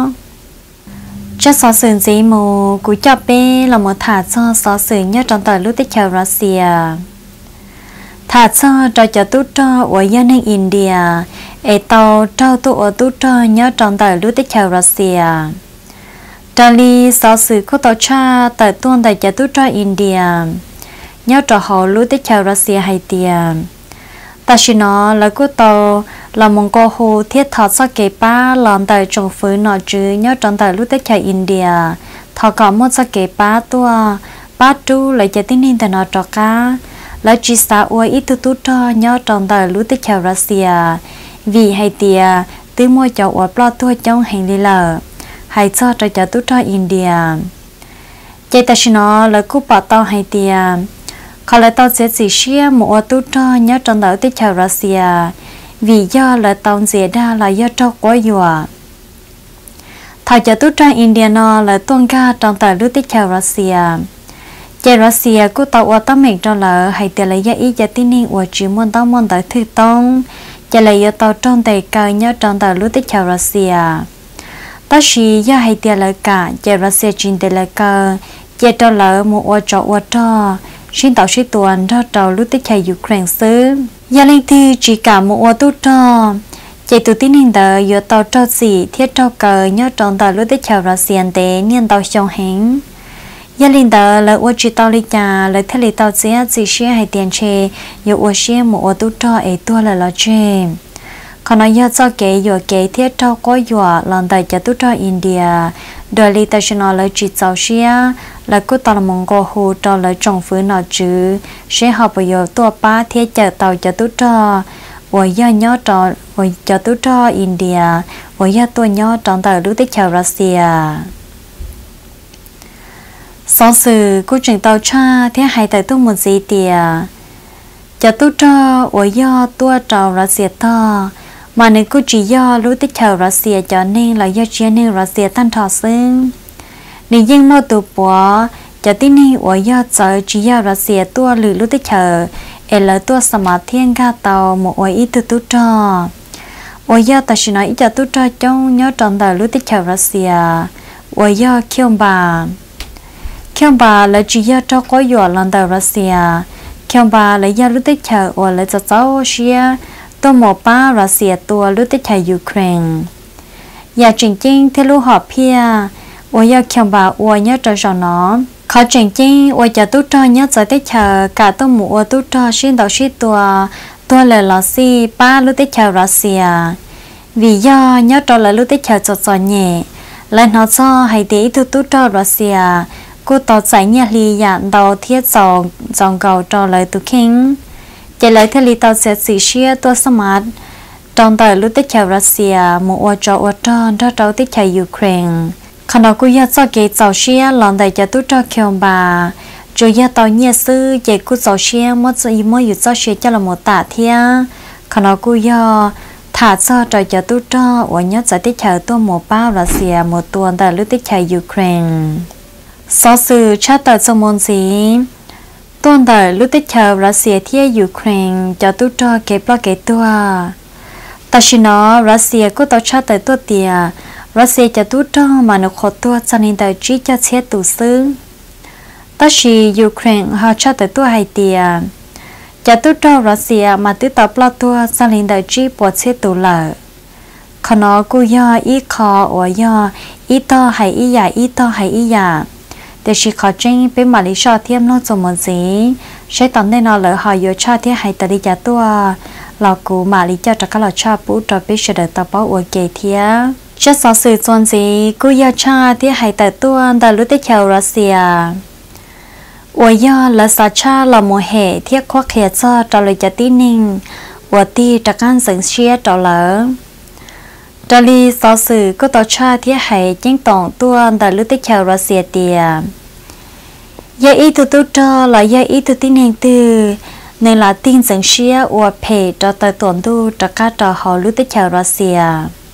chắc xóa sườn gì mù cú chọc bê là một thả cho xóa sườn nhớ trong tàu lúc tích chào Russia thả cho cho tu cho ở dân nên India ở tàu trao tu ở tu cho nhớ trong tàu lúc tích chào Russia Đà lý giáo sư của tàu cha tại tuần tại cho tu cho India nhớ cho họ lúc tích chào Russia hay tiền ta chỉ nói là của tàu là một cô hồ thiết thọ cho kế ba làm tại trong phứ nọ chứ nhớ trong tàu lúc tích chào India thọ có một cho kế ba tua ba tu lại cho tin nên tại nó cho cá là chỉ sao ôi ít tu cho nhớ trong tàu lúc tích chào Russia vì hay tiề từ mua cho ở plo tua trong hành lý lờ hay cho tu cho India chạy ta xin nó là cúp bảo tàu hay tiề họ lại tàu sẽ chỉ xia một tu cho nhớ trong tàu tích chào Russia vì do là tàu dễ đa là do cho quá dọa thảo cho tu cho India nó là tuân ca trong tàu lúc tích chào Russia chạy Russia cú tàu ở tàu mình cho là hay tiề là do ý cho tin nên ở chỉ môn tàu thứ tông chạy lại ở tàu trong tay cờ nhớ trong tàu lúc tích chào Russia ta chỉ do hay tiề là cả chạy Russia trên tay là cờ chạy cho lỡ một ở trọ xin tàu sĩ tuần cho tàu lúc tích chào Ukraine xứ gia linh thư chỉ cả một ở tu trò chạy từ tin hình tờ ở tàu trò gì thiết trò cờ nhớ trong tàu lúc tích chào Russia tế niên tàu trong hình gia linh tờ là ở chỉ tàu lịch trà là thế lịch tàu chỉ xe hay tiền chê ở ở xe một ở tu trò ấy tua là chê còn nói do cho kế thiết trò có dọa lần tại cho tu trò India đời lịch tàu là chỉ tàu xe là cô tao là mong cô hồ cho lại trồng phứ nọ chứ sẽ học bây giờ tua ba thế chờ tàu cho tôi cho với gia nhớ cho với cho tôi cho India với gia tôi nhớ trong tàu lúc tới chào Russia sau sự cô trình tàu cha thế hai tại tôi một gì tiề cho tôi cho với gia tôi chào Russia to mà nếu cô chỉ do lúc tới chào Russia cho nên là do chia nên Russia tan thọ xương nếu dân mơ tụ bỏ cho tin này ở do giờ chỉ do Russia tua lử lúc tới chờ là tua sắm thiên ga tàu một ở ít tu cho ở do ta chỉ nói ít cho tu cho trong nhớ tròn đời lúc tới chờ Russia ở do kiông bà là chỉ do cho có dọa lần đời Russia kiông bà là do lúc tới chờ ở lại cho cháu Russia tôi một ba Russia tua lúc tới chờ Ukraine nhà trình chính theo lúc họp pia ôi giờ kiông bà ôi nhớ cho nó khó trình chính ôi giờ tôi cho nhớ tới chờ cả tôi mua tôi cho xuyên đầu xuyên tua là lò xi ba lúc tới chờ Russia vì do nhớ cho là lúc tới chờ cho nhẹ lại nó cho hay tí tôi cho Russia cô tàu chạy nhà li dạn đầu thiết dòng cầu cho lại tôi kinh chạy lại theo li tàu sẽ xì xia tôi smart trong đời lúc tới chờ Russia mua cho tới chờ Ukraine khả năng cô giờ cho cái tàu xe lần này cho tôi cho kiều bà rồi giờ tàu nhẹ sư về cô tàu xe mất gì mới được cho xe cho là một tạ thia khả năng cô giờ thả cho tôi cho và nhớ sẽ tiếp theo tôi một bao Russia một tuần tại lúc tiếp theo Ukraine sau sự chat tại trong môn gì tuần tại lúc tiếp theo Russia theo Ukraine cho tôi cho cái tua ta chỉ nói Russia có tàu chat tại tôi tiệt Russia cho tôi cho mà nó khó tôi cho nên tại chỉ cho chết tù xứ ta chỉ Ukraine họ cho tới tôi hay tiệt cho tôi cho Russia mà tôi tập lo tôi cho nên tại chỉ bỏ chết tù lợ còn nó cô do ít khó ở do ít to hay ít giả ít to hay ít giả để chỉ khó tranh với mà lý do thêm nó cho một gì sẽ tóm nên nó lỡ họ vô cho thế hay tại đi cho tôi là cô mà lý do cho các lò cho bố cho biết sẽ được tập báo ở kề thế chắc sau sự chuẩn gì cô yêu cha thì hãy tại tuần tại lúc tới chào Russia. Ôi do là sao cha là một hệ thiết khoa khía cho trả lời cho tin ninh, ôi ti trả căn dẫn xia trả lỡ. Trả lời sau sự cô tao cha thì hãy chính tổng tuần tại lúc tới chào Russia tiề. Giờ ý tụi tôi cho là giờ ý tụi tin ninh từ nên là tin dẫn xia ôi phê cho tại tuần tu trả cả trả họ lúc tới chào Russia.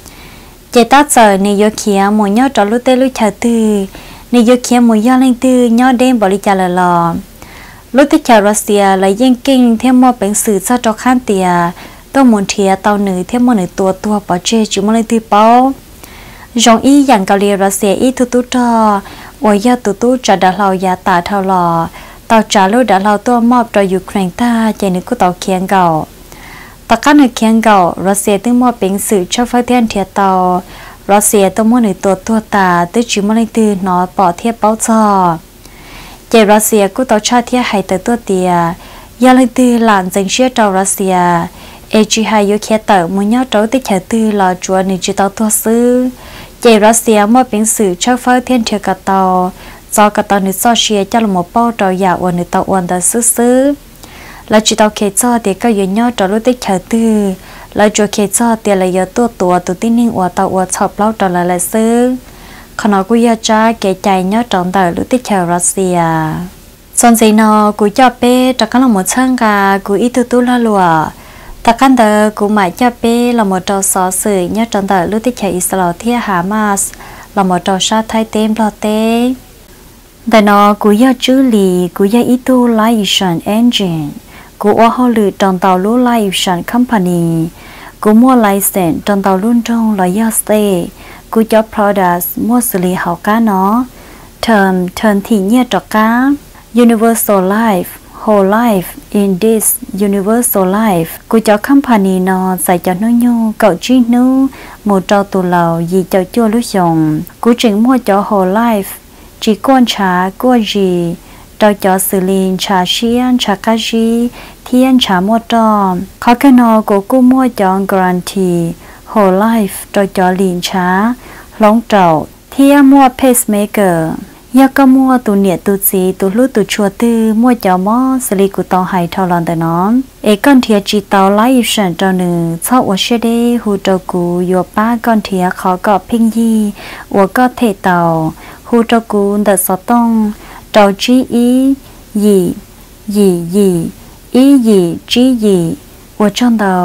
Chỉ ta giờ này vô kia một nhớ trò lúc tới lúc chờ từ này vô kia một do lên từ nhớ đêm bỏ đi trả lời lò lúc tới chờ Russia là dân kinh thêm một bệnh sử cho trò khăn tiề tôi muốn thiệt tàu nữ thêm một nữ tua bỏ chơi chỉ một lên từ bao giống ý dạng cà lia Russia ý tu cho ôi giờ tu trả đã lâu giá tạ thao lò tàu trả lúc đã lâu tôi mอบcho Ukraine ta chạy nữ của tàu kiên gạo tất cả những kiên gạo Russia từng mua bệnh sử cho phải thiên thiệt tàu Russia từng mua những tua ta tới chỉ mua lên từ nó bỏ thiệt bao cho chạy Russia của tàu cha thiệt hay tới tua tiề giờ lên từ làm danh sách tàu Russia AG2 yêu kia tàu muốn nhớ trâu tới chạy từ là chúa những chỉ tàu tua sư chạy Russia mua bệnh sử cho phải thiên thiệt cả tàu do cả tàu những so chia cho là một bao tàu giả của những tàu uốn đã xứ là chỉ tao kể cho thì các doanh nhau trở lúc tới chờ từ là cho kể cho thì là giờ tụi tin ninh của tao của chọc lâu trở lại xứ còn nó cũng giờ cha kể chạy nhau trọn đời lúc tới chờ Russia xong gì nó cũng cho bé cho các là một chân cả cũng ít tu la lùa ta căn tờ cũng mãi cho bé là một trò xóa sự nhau trọn đời lúc tới chờ Israel thì Hamas là một trò sát thay tên lo tế tại nó cũng giờ chữ lì cũng giờ ít tu license engine của họ lựa chọn tàu lúa license company của mua license chọn tàu luôn trong là do stay của cho products mua xử lý hậu cá nó term thì nhẹ trọ cá universal life whole life in this universal life của cho company nó dạy cho nó nhu cậu chi nu một trâu tù lầu gì cho chua lúc dùng của chuyện mua cho whole life chỉ quan trả của gì trao cho xử lý trà xiên trà cá gì thiên trà mua tròn khó cái nó của cô mua chọn guarantee whole life trao cho liền trà lóng trầu thiên mua pacemaker ยาก็มัวตัวเนี่ยตัวจีตัวรู้ตัวชัวตื้อมัวจอมอสลีกุตองไห้ทอลอนแต่น้อมเอก้อนเทียจีเตาไล่ฉันเจ้าหนึ่งเช่าอวเชเดหูตกูยัวป้าก้อนเทียเขาก็พิงยี่วัวก็เทเตาหูตกูเดสต้องเจ้าจีอียี่ยี่ยี่อียี่จียี่วัวจังเตา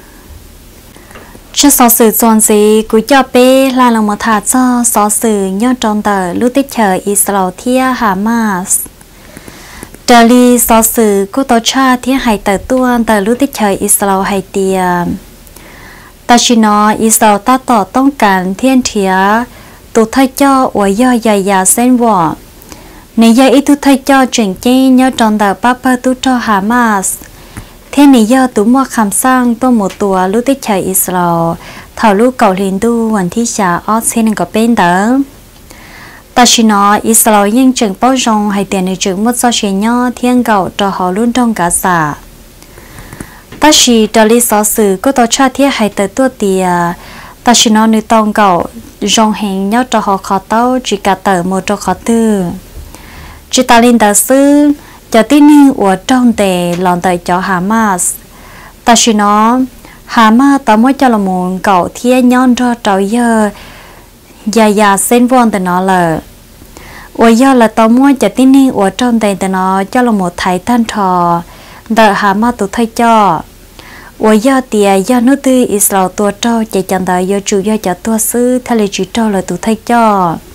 cho sở sử chọn gì của cho bé là một thà cho sở sử nhớ trong tờ lúc tích chờ Israel thia Hamas trở đi sở sử của tổ cha thia hay tờ tuôn tờ lúc tích chờ Israel hay tiền ta chỉ nói Israel ta tỏต้องการthiên thia tụ thay cho ở do dài sen vỏ nếu giờ ít tụ thay cho chuyện chi nhớ trong tờ Papa tụ cho Hamas thế này do tụi mua khám sang tôi một tua lúc tích chạy Israel thảo lúc cầu liền tuวันที่จะออสเซนก็เป็นเด้อแต่ชินออิสราเอลยังจึงป้องให้เตียนในจึงมุดซอเชียเที่ยงเก่าต่อหอรุ่นตรงกาซาแต่ชีดอลิสอสื่อก็ต่อชาเที่ยให้เตตัวเตียแต่ชินอในตรงเก่าจงเห็นยอดต่อหอคอเต้าจิกาเตอร์โมโตคอตื้อจิตาลินตาซื้อจะที่นี่อวดจ้องเตะหลอนเตะจ่อฮามาสแต่ชิน้องฮามาตอมว่าจะละมุนเก่าเที่ยย้อนรอเจ้าเยอะยาเส้นวอนแต่นอเลยอวยยอละตอมว่าจะที่นี่อวดจ้องเตะแต่นอจะละมุนไทยท่านทอเดอฮามาตุไทยจ่ออวยยอเตียยอนุตืออิสราตัวเจ้าจะจันเดอยจูยอจะตัวซื้อทะเลจีเจ้าเลยตุไทยจ่อ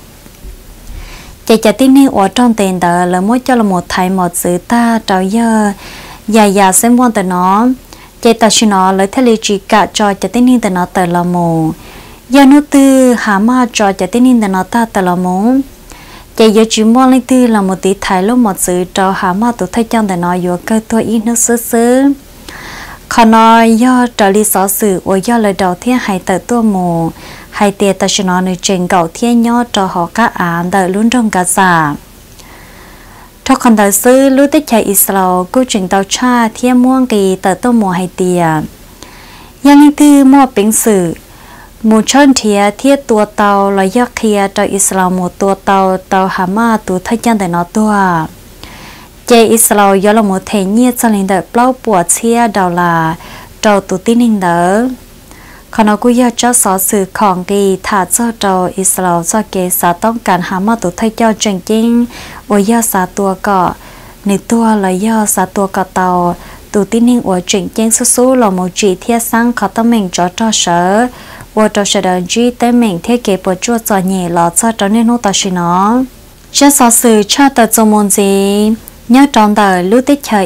จะที่นี่อวดจ้องเต็นเดอแล้วมั่วจะละหมดไทยหมดซื้อตาเจ้าเยอะยาเส้นวันแต่น้องเจตชินอเลยทะเลจีกะจอจะที่นี่แต่น้อแต่ละโมยานุตือหามาจอจะที่นี่แต่น้อตาแต่ละโมจะยจิมอลิตือละหมดติไทยลูกหมดซื้อจอหามาตัวไทยจังแต่น้อยอยู่เกิดตัวอีนึกซื้อขนอยยอดจอรีสอสื่ออวยยอดเลยดอกเที่ยหายแต่ตัวโมให้เตียตชนในเจงเก่าเที่ยยอดจอหอกะอ่านเดลุ้นรงกาซาทุกคนเดซื้อรู้ติดใจอิสราเอลกู้จึงเตาชาเที่ยม่วงกีเตอต้มโมให้เตียยังนี่คือมั่วเป็นสื่อมูชนเทียเที่ยตัวเตาลอยยักเคียจออิสราเอลหมดตัวเตาฮามาตัวทัยจันแต่นอตัวเจอิสราเอลยอลหมดเทเนียจะลินเดเปล่าปวดเชียดาวลาเจ้าตุตินิงเดอขณะกูอยากจะสอสื่อของกีถ้าเจ้าเจ้าอิสราเอลเจ้าเกษาต้องการหามาตุไทยเจ้าจริงๆอวยาสาตัวก็ในตัวเลยยาสาตัวก็เตาตุตินิงอวยจริงๆสู้ๆหล่อโมจีเทียสังเขาต้องเม่งจอเเสือว่าจะเสด็จจีเต้เม่งเทียเก็บปวดจวดจ่อเหย่หล่อเจ้าเจ้าเนี่ยโนตชินอจะสอสื่อชาติจงมนจีnhớ trong đời lưu tích chờ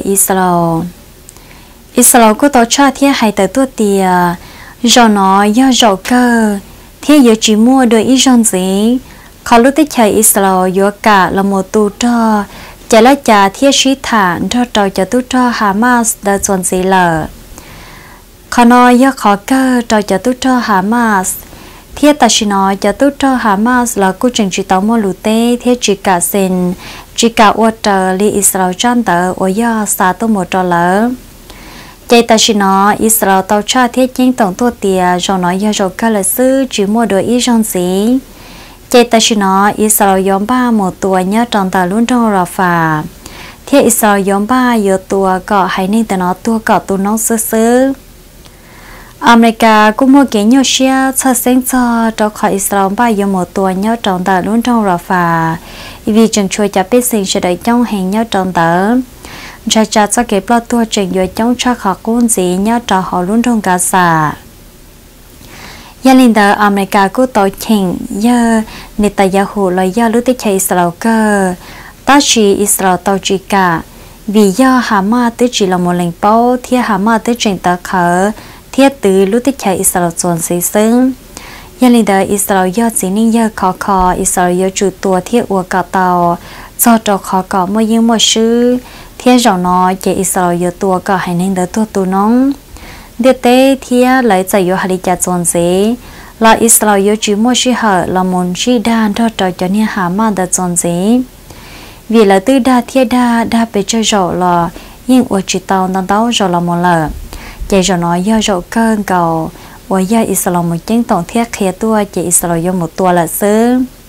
Israel của tổ cha thiết hay tới tuột tiề rồi nó do rậu cơ thiết giờ chỉ mua được ít rong gì khó lưu tích chờ Israel do cả là một tu cho chả là chả thiết sĩ thản cho trâu cho tu cho Hamas đã chọn gì lờ khó nói do khó cơ trâu cho tu cho Hamas thiết ta chỉ nói cho tu cho Hamas là cố trình chỉ tao mua lụt tê thiết chỉ cả sen chỉ cả ô trợ li Israel chăn tờ ô do xa tu một trò lỡ chạy ta chỉ nói Israel tao cha thiết chính tổng tu tiề rồi nói do rồi cả là sư chỉ mua đồ ít trong gì chạy ta chỉ nói Israel yếm ba một tuổi nhớ trong tờ luôn trong Rafah thiết Israel yếm ba giờ tuổi cọ hay nên tờ nó tuổi cọ tu nông sơ America cũng mua cái nhiều xe cho sinh cho khỏi Israel ba giờ một tuổi nhớ trong tờ luôn trong Rafah vì chừng chui chả biết sinh sẽ đợi trong hình nhớ trong tờ cha cho cái plot tour chừng rồi trong cho họ cũng gì nhớ cho họ luôn trong Gaza gia đình tờ America cũng tổ chỉnh giờ Netanyahu là do lúc tới chạy Israel cơ ta chỉ Israel tàu chỉ cả vì do Hamas tới chỉ là một lệnh bao thì Hamas tới chỉnh tờ khở thiết từ lúc tích chạy Israel chọn xây dựng, gia đình đời Israel do chính ninh do khó Israel do chủ tua thiết uo cả tàu, do trò khó có mỗi những một sự thiết rõ nói chạy Israel do tua cả hành ninh đời tua tu nông, điều tế thiết lấy giải do hành chặt chọn xây, là Israel do chủ một sự hở là một sự đan do trò cho nên Hamas đời chọn xây, vì là từ đa thiết đa bị chơi rõ là nhưng uo chỉ tàu đang tàu rõ là một lần chạy rồi nói do rậu cơn cầu và do Israel một chính tổng thiết kia tua chạy Israel do một tua là xứ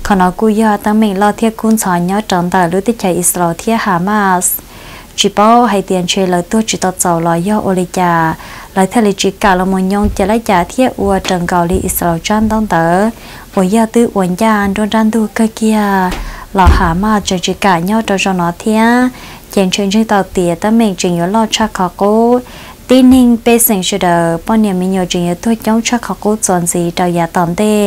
ขณะกูยอตั้งมิงรอเทียคุณสอนยอดจอนแต่รู้ติดใจอิสราเอลเทียฮามาสจีบเอาให้เตียนเชลตัวจิตต่อลอยย่อโอริจาหลายทะเลจิกาละมยงจะไล่จ่าเทียอัวจังเกาหลีอิสราเอลจันต้องเต๋อปวยาตื้อวันยานโดนดันดูเกียหล่อหามาจังจิกาย่อจอนอเทียเจนเชิงชื่อต่อเตียตั้งมิงจึงยอลอดชักขอกูตีนิงเป็นสิ่งเฉดป้อนเนี่ยมีโยจึงยอตัวจ้องชักขอกูจนสีเตายาตอนเต้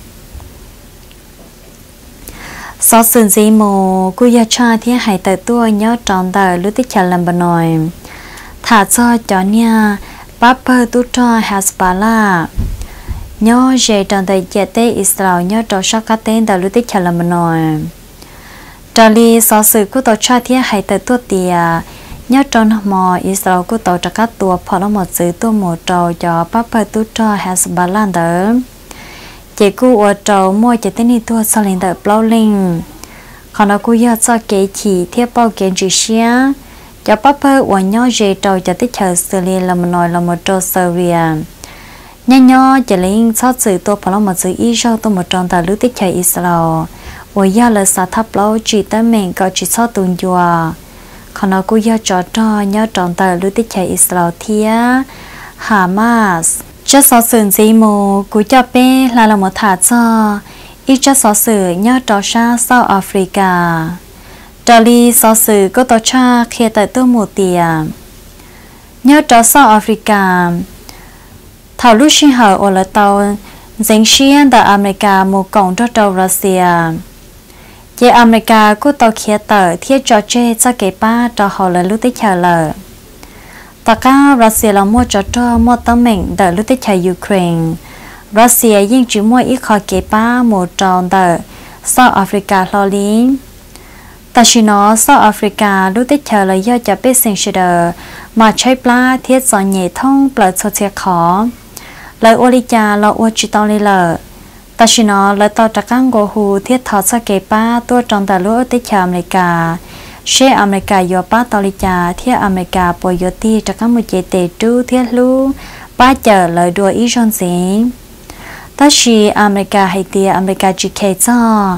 ซอสซีโมกุยาชาที่หายแต่ตัวยอดจอนแต่ลุติชาลัมบานอยถ้าจอจอเนี่ยปัปเปอร์ตุตอฮัสปาลายอเจจอนแต่เจเตอิสราเอลยอดจอชักเต้นแต่ลุติชาลัมบานอยจอลีซอสกุตอชาที่หายแต่ตัวเตียยอดจอนมออิสราเอลกุตอจักตัวพอละหมดซื้อตัวหมดจอจอปัปเปอร์ตุตอฮัสปาลาเดอเจกูอวดเจ้ามั่วจะเต้นในตัวสลินเดอร์เปล่าลิงขณะกูอยากจะเกยขี่เทียบเป้าเกณฑ์จีเชียจะปั๊บเพิ่อวันย่อเจเจ้าจะติดเชื้อเซเลียละมันน้อยละมันโตเซเวียย่อจะลิงชอบสื่อตัวพลังมันสื่ออีเจ้าตัวมันจอนแต่รู้ติดเชื้ออิสราเอลวันย่อเลยสาทับเล่าจีตั้งเมงก็จีชอบตุนยัวขณะกูอยากจอดย่อจอนแต่รู้ติดเชื้ออิสราเอลเทียฮามาสจะสอสื่อซีโมกูจะเป็นลาละมถาจออีจะสอสื่อยอดจอชาเซาท์แอฟริกาจอลีสอสื่อก็ต่อชาเคแต่ตัวหมูเตียยอดจอเซาท์แอฟริกาเท่าลูชิฮาโอละเตาเซิงเชียนแต่อเมริกาหมู่กองจอเตารัสเซียเจอเมริกาก็ต่อเคแต่เทียจอเจจะเก็บป้าจอหอละลุติชาเลยตะก้ารัสเซียละมั่วจอดมั่วตั้งเม่งเดลุติชายูเครนรัสเซียยิ่งจิ้มมั่วอีคอเก็บป้าหมู่จอนเดเซาท์แอฟริกาลอลิงแต่ชิโนเซาท์แอฟริกาลุติชาเลยย่อจะเป็นสิ่งเฉดมาใช้ปลาเทียสอนเหย่ท่องเปิดโซเชียลขอเลยโอริจาเราอวดจิตอลิเลแต่ชิโนเลยต่อจากกังโกฮูเทียทอดสเก็บป้าตัวจอนแต่ลุติชาอเมริกาเชอเมริกาโยป้าตอลิจาเทียอเมริกาปอยตีจากกัมพูเจเตจูเทียลูป้าเจอเลยดัวอีชอนสิงแต่ชีอเมริกาไฮเตียอเมริกาจีเคจ้า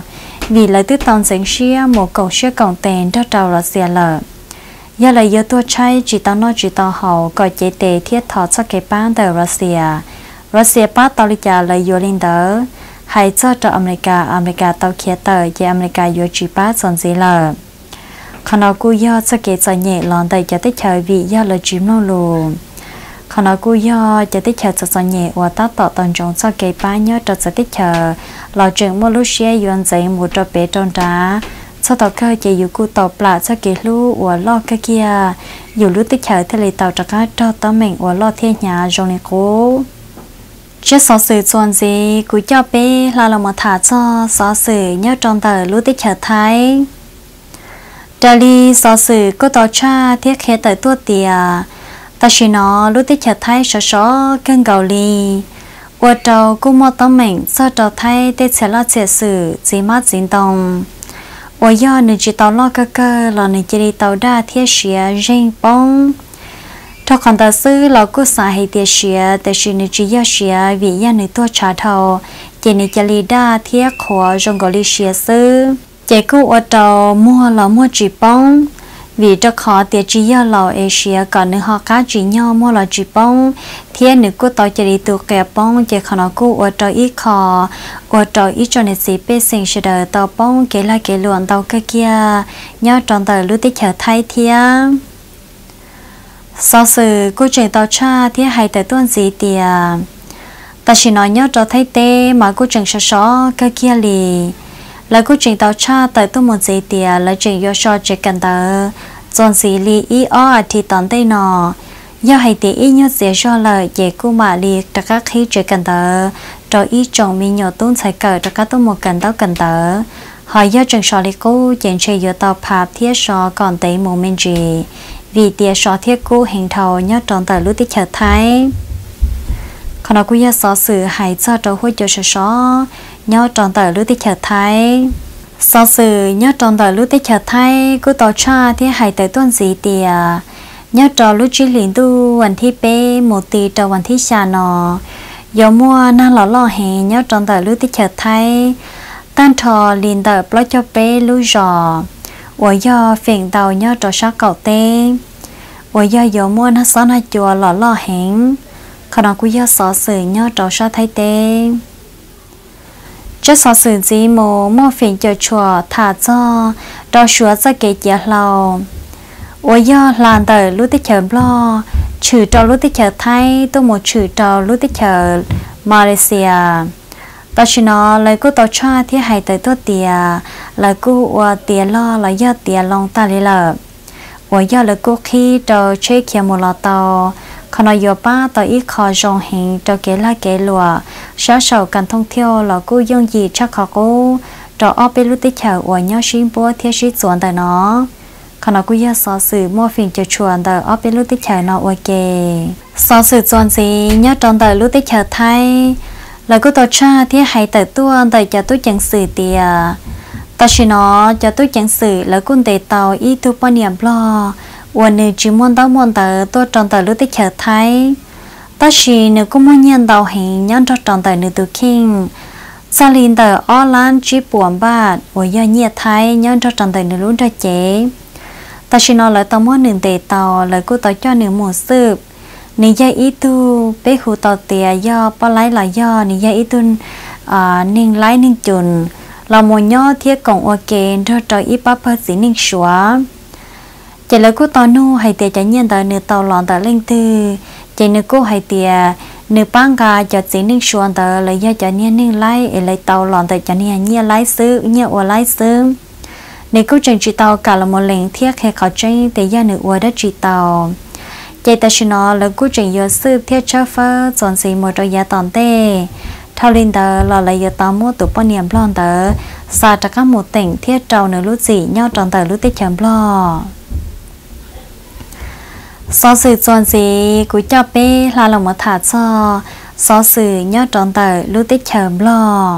vìเลยตื้อตอนเสียงเชียหมู่เก่าเชียกองเตนเจ้าเจ้ารัสเซียเลยยาเลยเยอะตัวใช้จีตอนนอจีตอนเขาก่อเจเตเทียทอดสเก็บป้าแต่รัสเซียป้าตอลิจาเลยโยลินเดอร์ให้เจ้าจากอเมริกาเตาเคียเตอร์เยอเมริกาโยจีป้าสนสีเลยขณะกูยอดสเก็ตจะเหย่หลอนแต่จะได้เฉยวิยอดเลยจิ้มโนลูขณะกูยอดจะได้เฉยจะเหย่ว่าตัดต่อตอนจงสเก็ตป้ายอดจะได้เฉยเราจึงมั่วลุเชียยวนใจหมู่จะเปจนจ้าสต่อเคยจะอยู่กูต่อปลาสเก็ตลูว่าลอกเกียอยู่รู้ได้เฉยทะเลเต่าจากการจอดตั้งเม่งว่าลอเทียนยาจงในกูเจ้าสอสื่อส่วนสิกูจะเป้ลาลมาถาจอสอสื่อยอดจงแต่รู้ได้เฉยไทยดาลีสอสื่อก็ต่อชาเทียเคแต่ตัวเตียแต่ชินอรู้ติเฉดไทยชอกันเกาหลีว่าเจ้ากูมอต้อเหม่งซาเจ้าไทยได้เฉลาเสียสื่อจีมาจินตงว่าย่อหนึ่งจีตอลอกเกอหล่อหนึ่งจีดีตอด้าเทียเชียริงปงถ้าคนตาซื้อเราก็สาเหตุเชียแต่ชินจียาเชียวิญญาณในตัวชาเทาเจนิจลีด้าเทียขวาจงเกาหลีเชียซื้อเจ้ากูว่าเจ้ามั่วเรามั่วจีปงvì cho khó tiệt chỉ do lò Asia còn nữa họ cá chỉ nhau mua lò chỉ bông thiên nữ cô tao chỉ đi từ kẹp bông chỉ khó nó cô ở trò ít khó ở trò ít cho nên sĩ bê sinh sẽ đợi tao bông kể lại kể luận tao cái kia nhau tròn tờ lưu tích chờ thay thiên sau sự cô chuyện tao cha thiên hay tới tuần gì tiệt ta chỉ nói nhau trò thay tê mà cô chuyện sợ cái kia lì là cô chuyện tàu cha tới tôi một gì tiệt là chuyện do so chỉ cần tờ dọn xí li ý thì tận tay nọ do hay tiệt ý nhớ dễ cho lời dễ cô mà liệt tất cả khi chỉ cần tờ rồi ý chồng mình nhỏ tôn sai cờ tất cả tôi một cần tờ hỏi do chuyện so li cô chuyện chơi do tàu phạt thiết so còn tới một mình gì vì tiệt so thiết cô hình thầu nhớ tròn tờ lúc tiệt chợt thấy còn cô giờ so sự hay cho trâu hôi cho so nhớ tròn tờ lưu tích chợt thấy so sự nhớ tròn tờ lưu tích chợt thấy cô tàu cha thì hay tới tuần gì tiệt nhớ trò lưu chỉ liền tuวันที่เป้một tỷ tròวันที่ชาnọ giờ mua na lọ hè nhớ tròn tờ lưu tích chợt thấy tan thò liền đợi bó cho bé lú giò ở do phiền đầu nhớ trò sát cầu tê ở do dầu mua nó xóa nó chùa lọ lọ hẹn khả năng của do xóa sự nhớ trò sát thay tê chắc xóa sự gì mua phiền cho chùa thả cho đào sửa cho kể chia lầu ở do làm đời lú tích chờ lo trừ trò lú tích chờ thay tôi một trừ trò lú tích chờ Malaysia ta chỉ nói lời cô tao cho thì hay tới tôi tiề lời cô tiề lo là do tiề lòng ta đi lợ và do lời cô khi trò chơi kia một lọ tàu còn nói giờ ba tao ít khó rong hình trò kể la kể lùa sáng sầu cần thông theo là cô dùng gì chắc khó cô trò ở bên lúc tích chờ và nhau xin bố thiết sĩ chuẩn tại nó còn nói cô giờ so sự mua phiền cho chuẩn tại ở bên lúc tích chờ nó ok so sự chuẩn gì nhớ trong tại lúc tích chờ thay là cô tao cha thì hay tự tuôn tại cho tôi chẳng xử tiề ta chỉ nói cho tôi chẳng xử là con để tàu ít tu bao niệm lo và nếu chỉ muốn tàu tôi trong tàu lúc tới chờ thấy ta chỉ nếu có muốn nhận tàu hình nhắn cho trong tàu nếu tôi kinh sa linh tàu ở lan chỉ buồn bát và do nhiệt thấy nhắn cho trong tàu nếu luôn ra chế ta chỉ nói là tàu muốn nương để tàu là cô tàu cho nương một sớp nị gia ý tu bé hủ tàu tiề do bao lái là do nị gia ý tu ninh lái ninh chun là một nhỏ thiết cộng ok cho trò ít bắp hơi gì ninh xóa chỉ là cô tàu nu hay tiề chạy nhiên tàu nửa tàu lòn tàu linh tư chỉ nửa cô hay tiề nửa băng gà cho gì ninh xóa tàu là do chạy nhiên ninh lái lấy tàu lòn tàu chạy nhiên nhiên lái sư nhiên ở lái sư nửa cô chẳng chỉ tàu cả là một lệnh thiết hay khó chơi tiề do nửa ở đất chỉ tàu vậy ta xin nói là cố trình giờ sư thiết cho phơ chọn gì một đôi giá tòn tê thao linh tờ là giờ tao mua tụ bao niệm lon tờ xa cho các một tỉnh thiết trâu nửa lúc gì nhau tròn tờ lúc tết chấm lo so sự chọn gì của cho bé là lòng một thả cho so sự nhau tròn tờ lúc tết chấm lo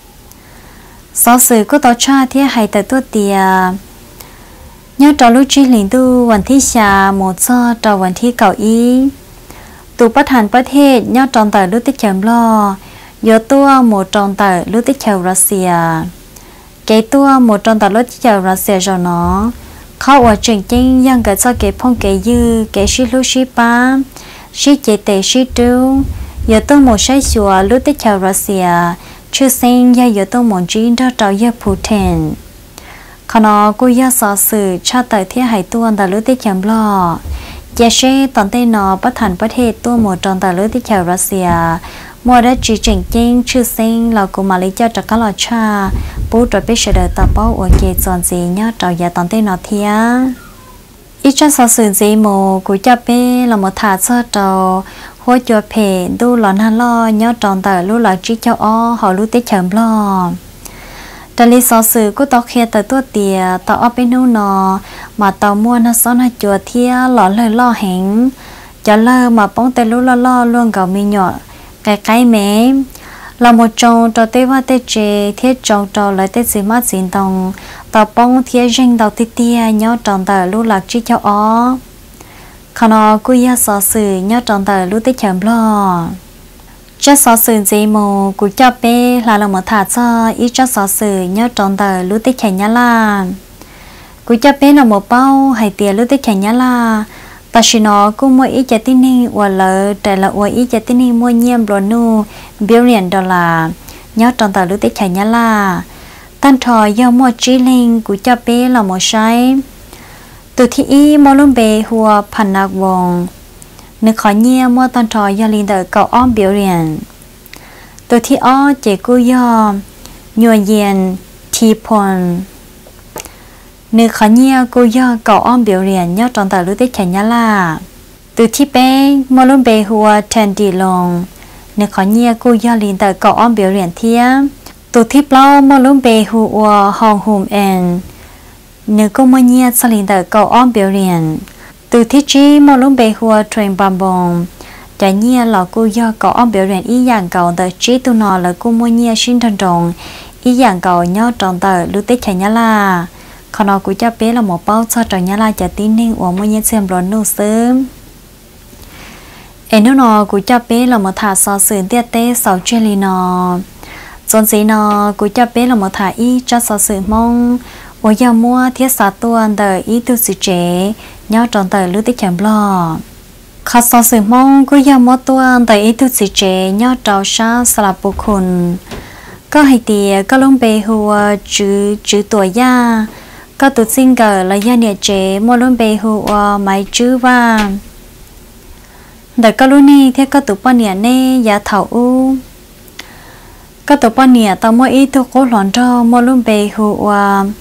so sự của tao cha thiết hay tờ tuột tiề nhớ trò lúc chi liền tuวันที่ชาหมดซ้อtròวันที่เก่าอีตูประธานประเทศnhớ tròn tờ lúc tích chấm lo nhớตัวหมดtròn tờ lúc tích chấmรัสเซียcáiตัวหมดtròn tờ lúc tích chấmรัสเซียrồi nóเขาว่าจริงๆยังเกิดจากเก็บพงเกยื้อเกชิลูชิป้าชิเจเตชิดูnhớตัวหมดใช้ชัวlúc tích chấmรัสเซียชื่อเซ็งnhớตัวหมดจีนถ้าเราnhớปูตินขณะกูยาสอสื่อชาติที่หายตัวแต่รู้ที่เขียนบล็อกเจเช่ตอนเต้นอประธานประเทศตัวหมดจอนแต่รู้ที่เขียนรัสเซียมัวได้จีเจ๋งจริงชื่อเซ็งเรากูมาลิเจ้าจากกัลชาปูตรวจไปเฉลยตาเป้าโอเคจอนสีเนาะเจ้าอย่าตอนเต้นอเทียอีจ้าสอสื่อจีโมกูจะเป้เราหมดถาเสื้อเจ้าหัวจัวเพดูหลอนฮันล่อเนาะจอนแต่รู้หลักจีเจ้าอ้อเขารู้ที่เขียนบล็อกแต่ลิซอสื่อก็ตอกเคียแต่ตัวเตียต่อเอาไปนู่นนอมาต่อม้วนซ้อนให้จัวเทียหล่อเลยล่อแหงจะเลิกมาป้องแต่รู้ล่อล่วงเก่ามีหยอดไกลๆแม่เราหมดจงต่อเตว่าเตเจเทียจงต่อเลยเตสิมาสินตองต่อป้องเทียยิงต่อเตี้ยเนาะจงแต่รู้หลักจีเจ้าอ้อขณะกุยาสอสื่อเนาะจงแต่รู้เตเฉมล่อchắc sở sử gì mù của cho bé là một thả cho ít chắc sở sử nhớ tròn tờ lúc tết chảy nhá la của cho bé là một bao hay tiền lúc tết chảy nhá la ta chỉ nó cũng mua ít trái tin ninh hoặc là trẻ là ít trái tin ninh mua nhiêm rồi nu biểu hiện đó là nhớ tròn tờ lúc tết chảy nhá la tan thò do mua trí linh của cho bé là một sai từ khi ý mua luôn bé hùa phản nạc vòngนึกขอเยี่ยมว่าตอนทอยาลินเดอร์เก่าอ้อมเบียวเรียนตัวที่อ้อเจกุยอมยัวเย็นทีพลนึกขอเยี่ยมกุยอเก่าอ้อมเบียวเรียนยอดจอนตาลุติแขนยาลาตัวที่เป้มอลุ่มเบหัวแทนดีลงนึกขอเยี่ยมกุยอลินเดอร์เก่าอ้อมเบียวเรียนเทียตัวที่เปล่ามอลุ่มเบหัวฮองฮูมเอ็นนึกก็มอเยี่ยมสลินเดอร์เก่าอ้อมเบียวเรียนtừ thiết chí mong lúc bề hùa truyền bầm bồng trái nhiên là cô do có ông biểu hiện ý dạng cầu từ trí tu nọ là cô mua nhiên sinh thần trọng ý dạng cầu nhau tròn tờ lưu tích chảy nhá la còn nó của cha bé là một bao cho tròn nhá la chả tin ninh uống mua nhiên xem rồi nô sớm em nó của cha bé là một thả so sườn tiết tế sáu chơi lì nọ Dọn gì nó cũng cho bé là một thả ý cho sở sự mong ở giờ mua thiết xã tuần đời ý tu sự trẻ nhau tròn đời lưu tích chậm lo khó sở sự mong cũng giờ mua tuần đời ý tu sự trẻ nhau trào xa sạp bù khôn có hay tiề có lông bề hùa chữ tuổi gia có tụt sinh cờ là gia nhiệt trẻ mua lông bề hùa máy chữ và đời có lúc này thế có tụt bao nhiêu nè giá thảo u có tụi bọn nè tao mua ít thuốc cố loạn cho mua luôn bề hụ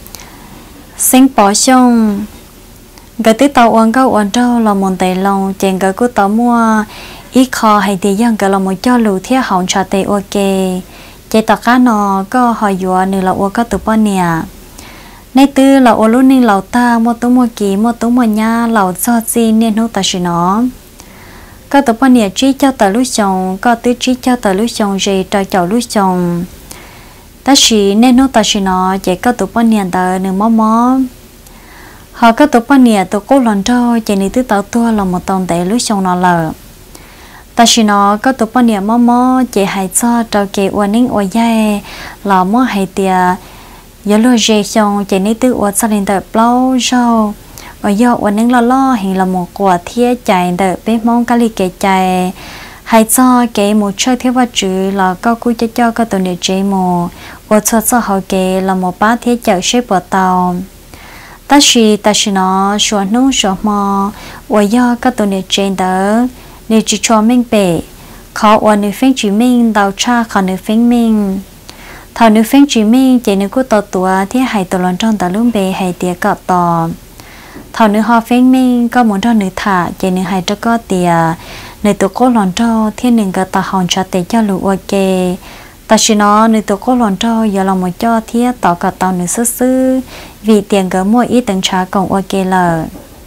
sinh bỏ xong cái tí tao uống cao uống cho là một tay lòng chèn cái cô tao mua ít kho hay thì dân cái là một cho lù thiết hỏng cho tay ok chạy tao cá nó có hỏi dùa nữa là uống có tụi bọn nè nay tư là uống luôn nên lẩu ta mua tụi mua kỹ mua tụi mua nhà lẩu cho gì nên hút ta xin nó có tụi bọn nè chỉ cho tao lúc chồng có tụi chỉ cho tao lúc chồng gì cho cháu lúc chồng ta chỉ nên nó ta chỉ nó chỉ có tụi bọn nè tao nửa mó họ có tụi bọn nè tụi cố lần cho chỉ nên tụi tao tua là một tuần để lúc chồng nó lờ ta chỉ nó có tụi bọn nè mó chỉ hay cho kỹ uốn nín uốn dây là mó hay tiề giờ lo dây chồng chỉ nên tụi uốn sao lên tao bao rau ở giờ uốn nín lo hình là một quả thiết chạy đợi bên mong cái ly kẹt chạy hay cho cái một chơi thiết vật chữ là có cú cho cái tụi này chơi một ở cho họ cái là một bát thiết chạy xếp vào tàu ta chỉ nó xóa nung xóa mò ở giờ cái tụi này chơi đỡ để chỉ cho mình bể khó ở nơi phim chỉ mình đào cha khó nơi phim mình thằng nơi phim chỉ mình chỉ nơi cô tàu thiết hay tàu lon trong tàu lung bể hay tiệt cọt tàu thầu nữ họ phên mình có muốn cho nữ thả chỉ nữ hay cho có tiền nữ tụ cố lòn cho thiên nữ cái ta hòn cho tiền cho lũ ok ta chỉ nó nữ tụ cố lòn cho giờ lòng một cho thiết tạo cả tàu nữ sư vì tiền cái mua ít tầng trả còn ok là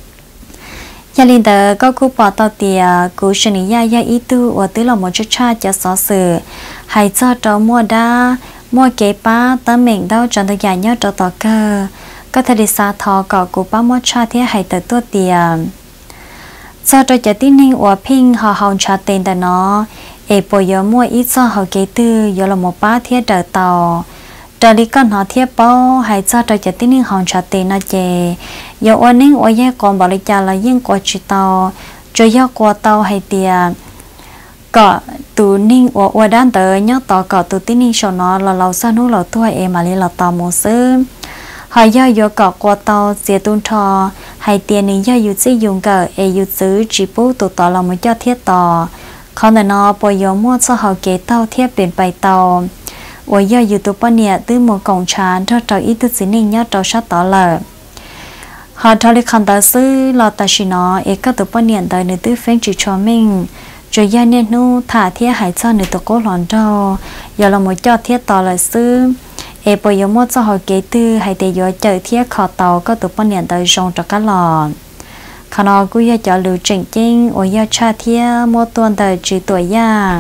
gia đình tớ có cú bỏ tàu tiền cú sinh ý ya ít tu ở tứ lòng một chút cha cho xóa sự hay cho mua đa mua kế ba tớ mình đâu cho tớ giải nhớ cho tàu cơ có thể đi xa thọ cọ của ba mốt cha thế hay tới tua tiền do cho trái tim ninh của pin họ hồng trả tiền tại nó để bây giờ mua ít do họ kế tư giờ là một bát thiết đỡ tàu trở đi con họ thiết bao hay do cho trái tim ninh hồng trả tiền nó chè giờ ôn ninh ôn ye còn bảo lý cha là yên qua chỉ tàu cho giờ qua tàu hay tiền cọ tụ ninh ôn đan tới nhớ tàu cọ tụ tin ninh cho nó là lâu xa nút lâu tuổi em mà lên là tàu một xứ họ do yo cọ qua tàu xe tuôn thò hay tiền này do yo sử dụng cờ yo giữ chỉ bố tụ tàu là một cho thiết tàu còn là nó bây giờ mua cho họ kế tàu thiết biển bay tàu ở do yo tụ bao nhiêu từ một cổng tràn cho trâu ít từ xin ninh nhớ trâu sát tàu lờ họ trâu đi khăn tàu sư lo ta chỉ nó các tụ bao nhiêu đời nữ từ phèn chỉ cho mình rồi gia nên nu thả thiết hay cho nữ tụ cố lòn trâu giờ là một cho thiết tàu là sư bây giờ mua cho họ kế tư hay để giờ chờ thiết kho tàu có tụ bao nhiêu đời rong cho cá lò khả năng cũng giờ cho lưu trình chính ở giờ cha thiết mua tuần đời chỉ tuổi già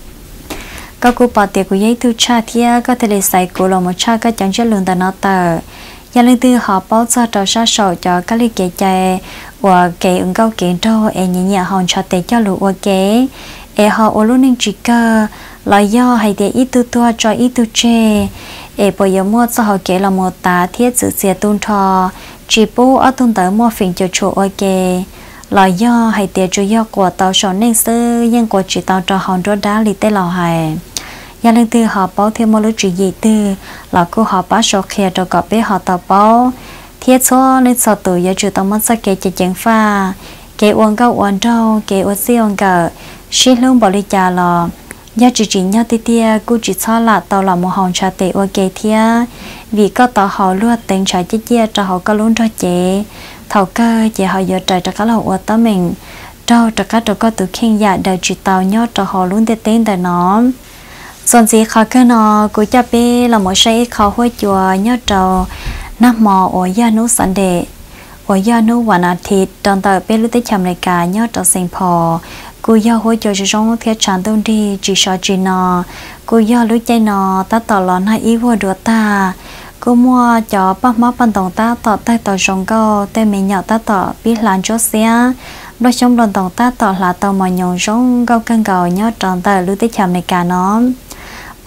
các cụ bảo tiệc của giấy thu cha thiết có thể để xài cụ là một cha các chẳng chất lượng tại nó tờ gia linh tư họ báo cho trò sát sầu cho các ly kế chạy và kế ứng câu kiện trâu nhẹ nhẹ hòn cho tệ cho lũ ok họ ở luôn nên chỉ cơ là do hay để ít tu tua cho ít tu chê bây giờ mua cho họ kể là một tá thiết sự xe tuôn thò chỉ bố ở tuôn tới mua phiền cho chỗ ok là do hay để chủ yếu của tàu sổ nên sư nhưng của chỉ tàu cho hòn rô đá lì tê lò hài gia linh tư họ báo thêm một lối chỉ gì tư là cô họ bắt sổ kia cho cọp bé họ tàu báo thiết số nên sau từ giờ chủ tàu mất sa kê chỉ chẳng pha kê uống cao uống trâu kê uống xí uống cờ xí lông bỏ đi trà lò do chỉ nhau tia cô chỉ cho là tàu là một hòn trà tệ ok thia vì có tàu họ luôn tính trả chia cho họ có luôn cho chế thầu cơ chỉ họ giờ trời cho cá lẩu ở tao mình trâu cho cá trâu có từ khen dạ đời chỉ tàu nhau cho họ luôn tên tại nó còn gì khó cơ nó cô cha bé là một say khó hôi chùa nhau trâu nắp mò ở gia nú sẵn đệ ở gia núวันอาทิตย์ตอนต่อไปรู้ได้ทำรายการnhau trâu sinh phò cô do hỗ trợ cho chúng thiết sản tôn đi chỉ sợ chỉ nó cô do lối chơi nó ta tỏ lon hay ý vô đùa ta cô mua cho bác má ban tổng ta tỏ tay tỏ rong cao tay mình nhỏ ta tỏ biết làm cho xe đôi trong đoàn tổng ta tỏ là tàu mà nhung rong cao cân cầu nhớ tròn tay lối tích chạm này cả nó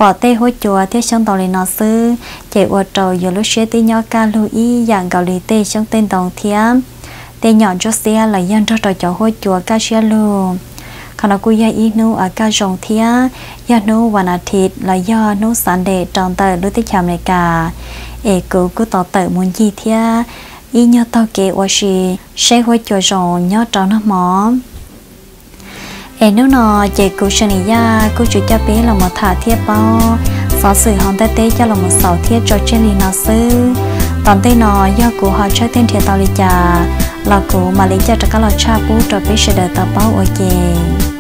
bỏ tê hối chùa thiết trong tàu lên nó sư chạy ở trầu giờ lúc xe tí nhỏ ca lưu ý dạng gạo lì tê trong tên đồng thiám tê nhỏ cho xe là dân cho trò cháu hối chùa ca xe lưu khả năng cúi ý nô ở ca rồng thía do nôวันอาทิตย์là do nô sản đệ tròn tờ lưu tích chạm này cả cứu của tàu tờ muốn gì thía ý nhớ tàu kế ở xì sẽ hối chùa rồng nhớ tròn nó mỏ nếu nó chạy cứu sinh ya cứu chủ cho bé là một thả thiết bao xóa sự hòn tê tê cho là một sầu thiết cho trên lì nó sư tòn tê nó do của họ chơi tên thiệt tàu lì trà là của mà lấy cho các lò cha bú cho bé sẽ đợi tàu bao ở chè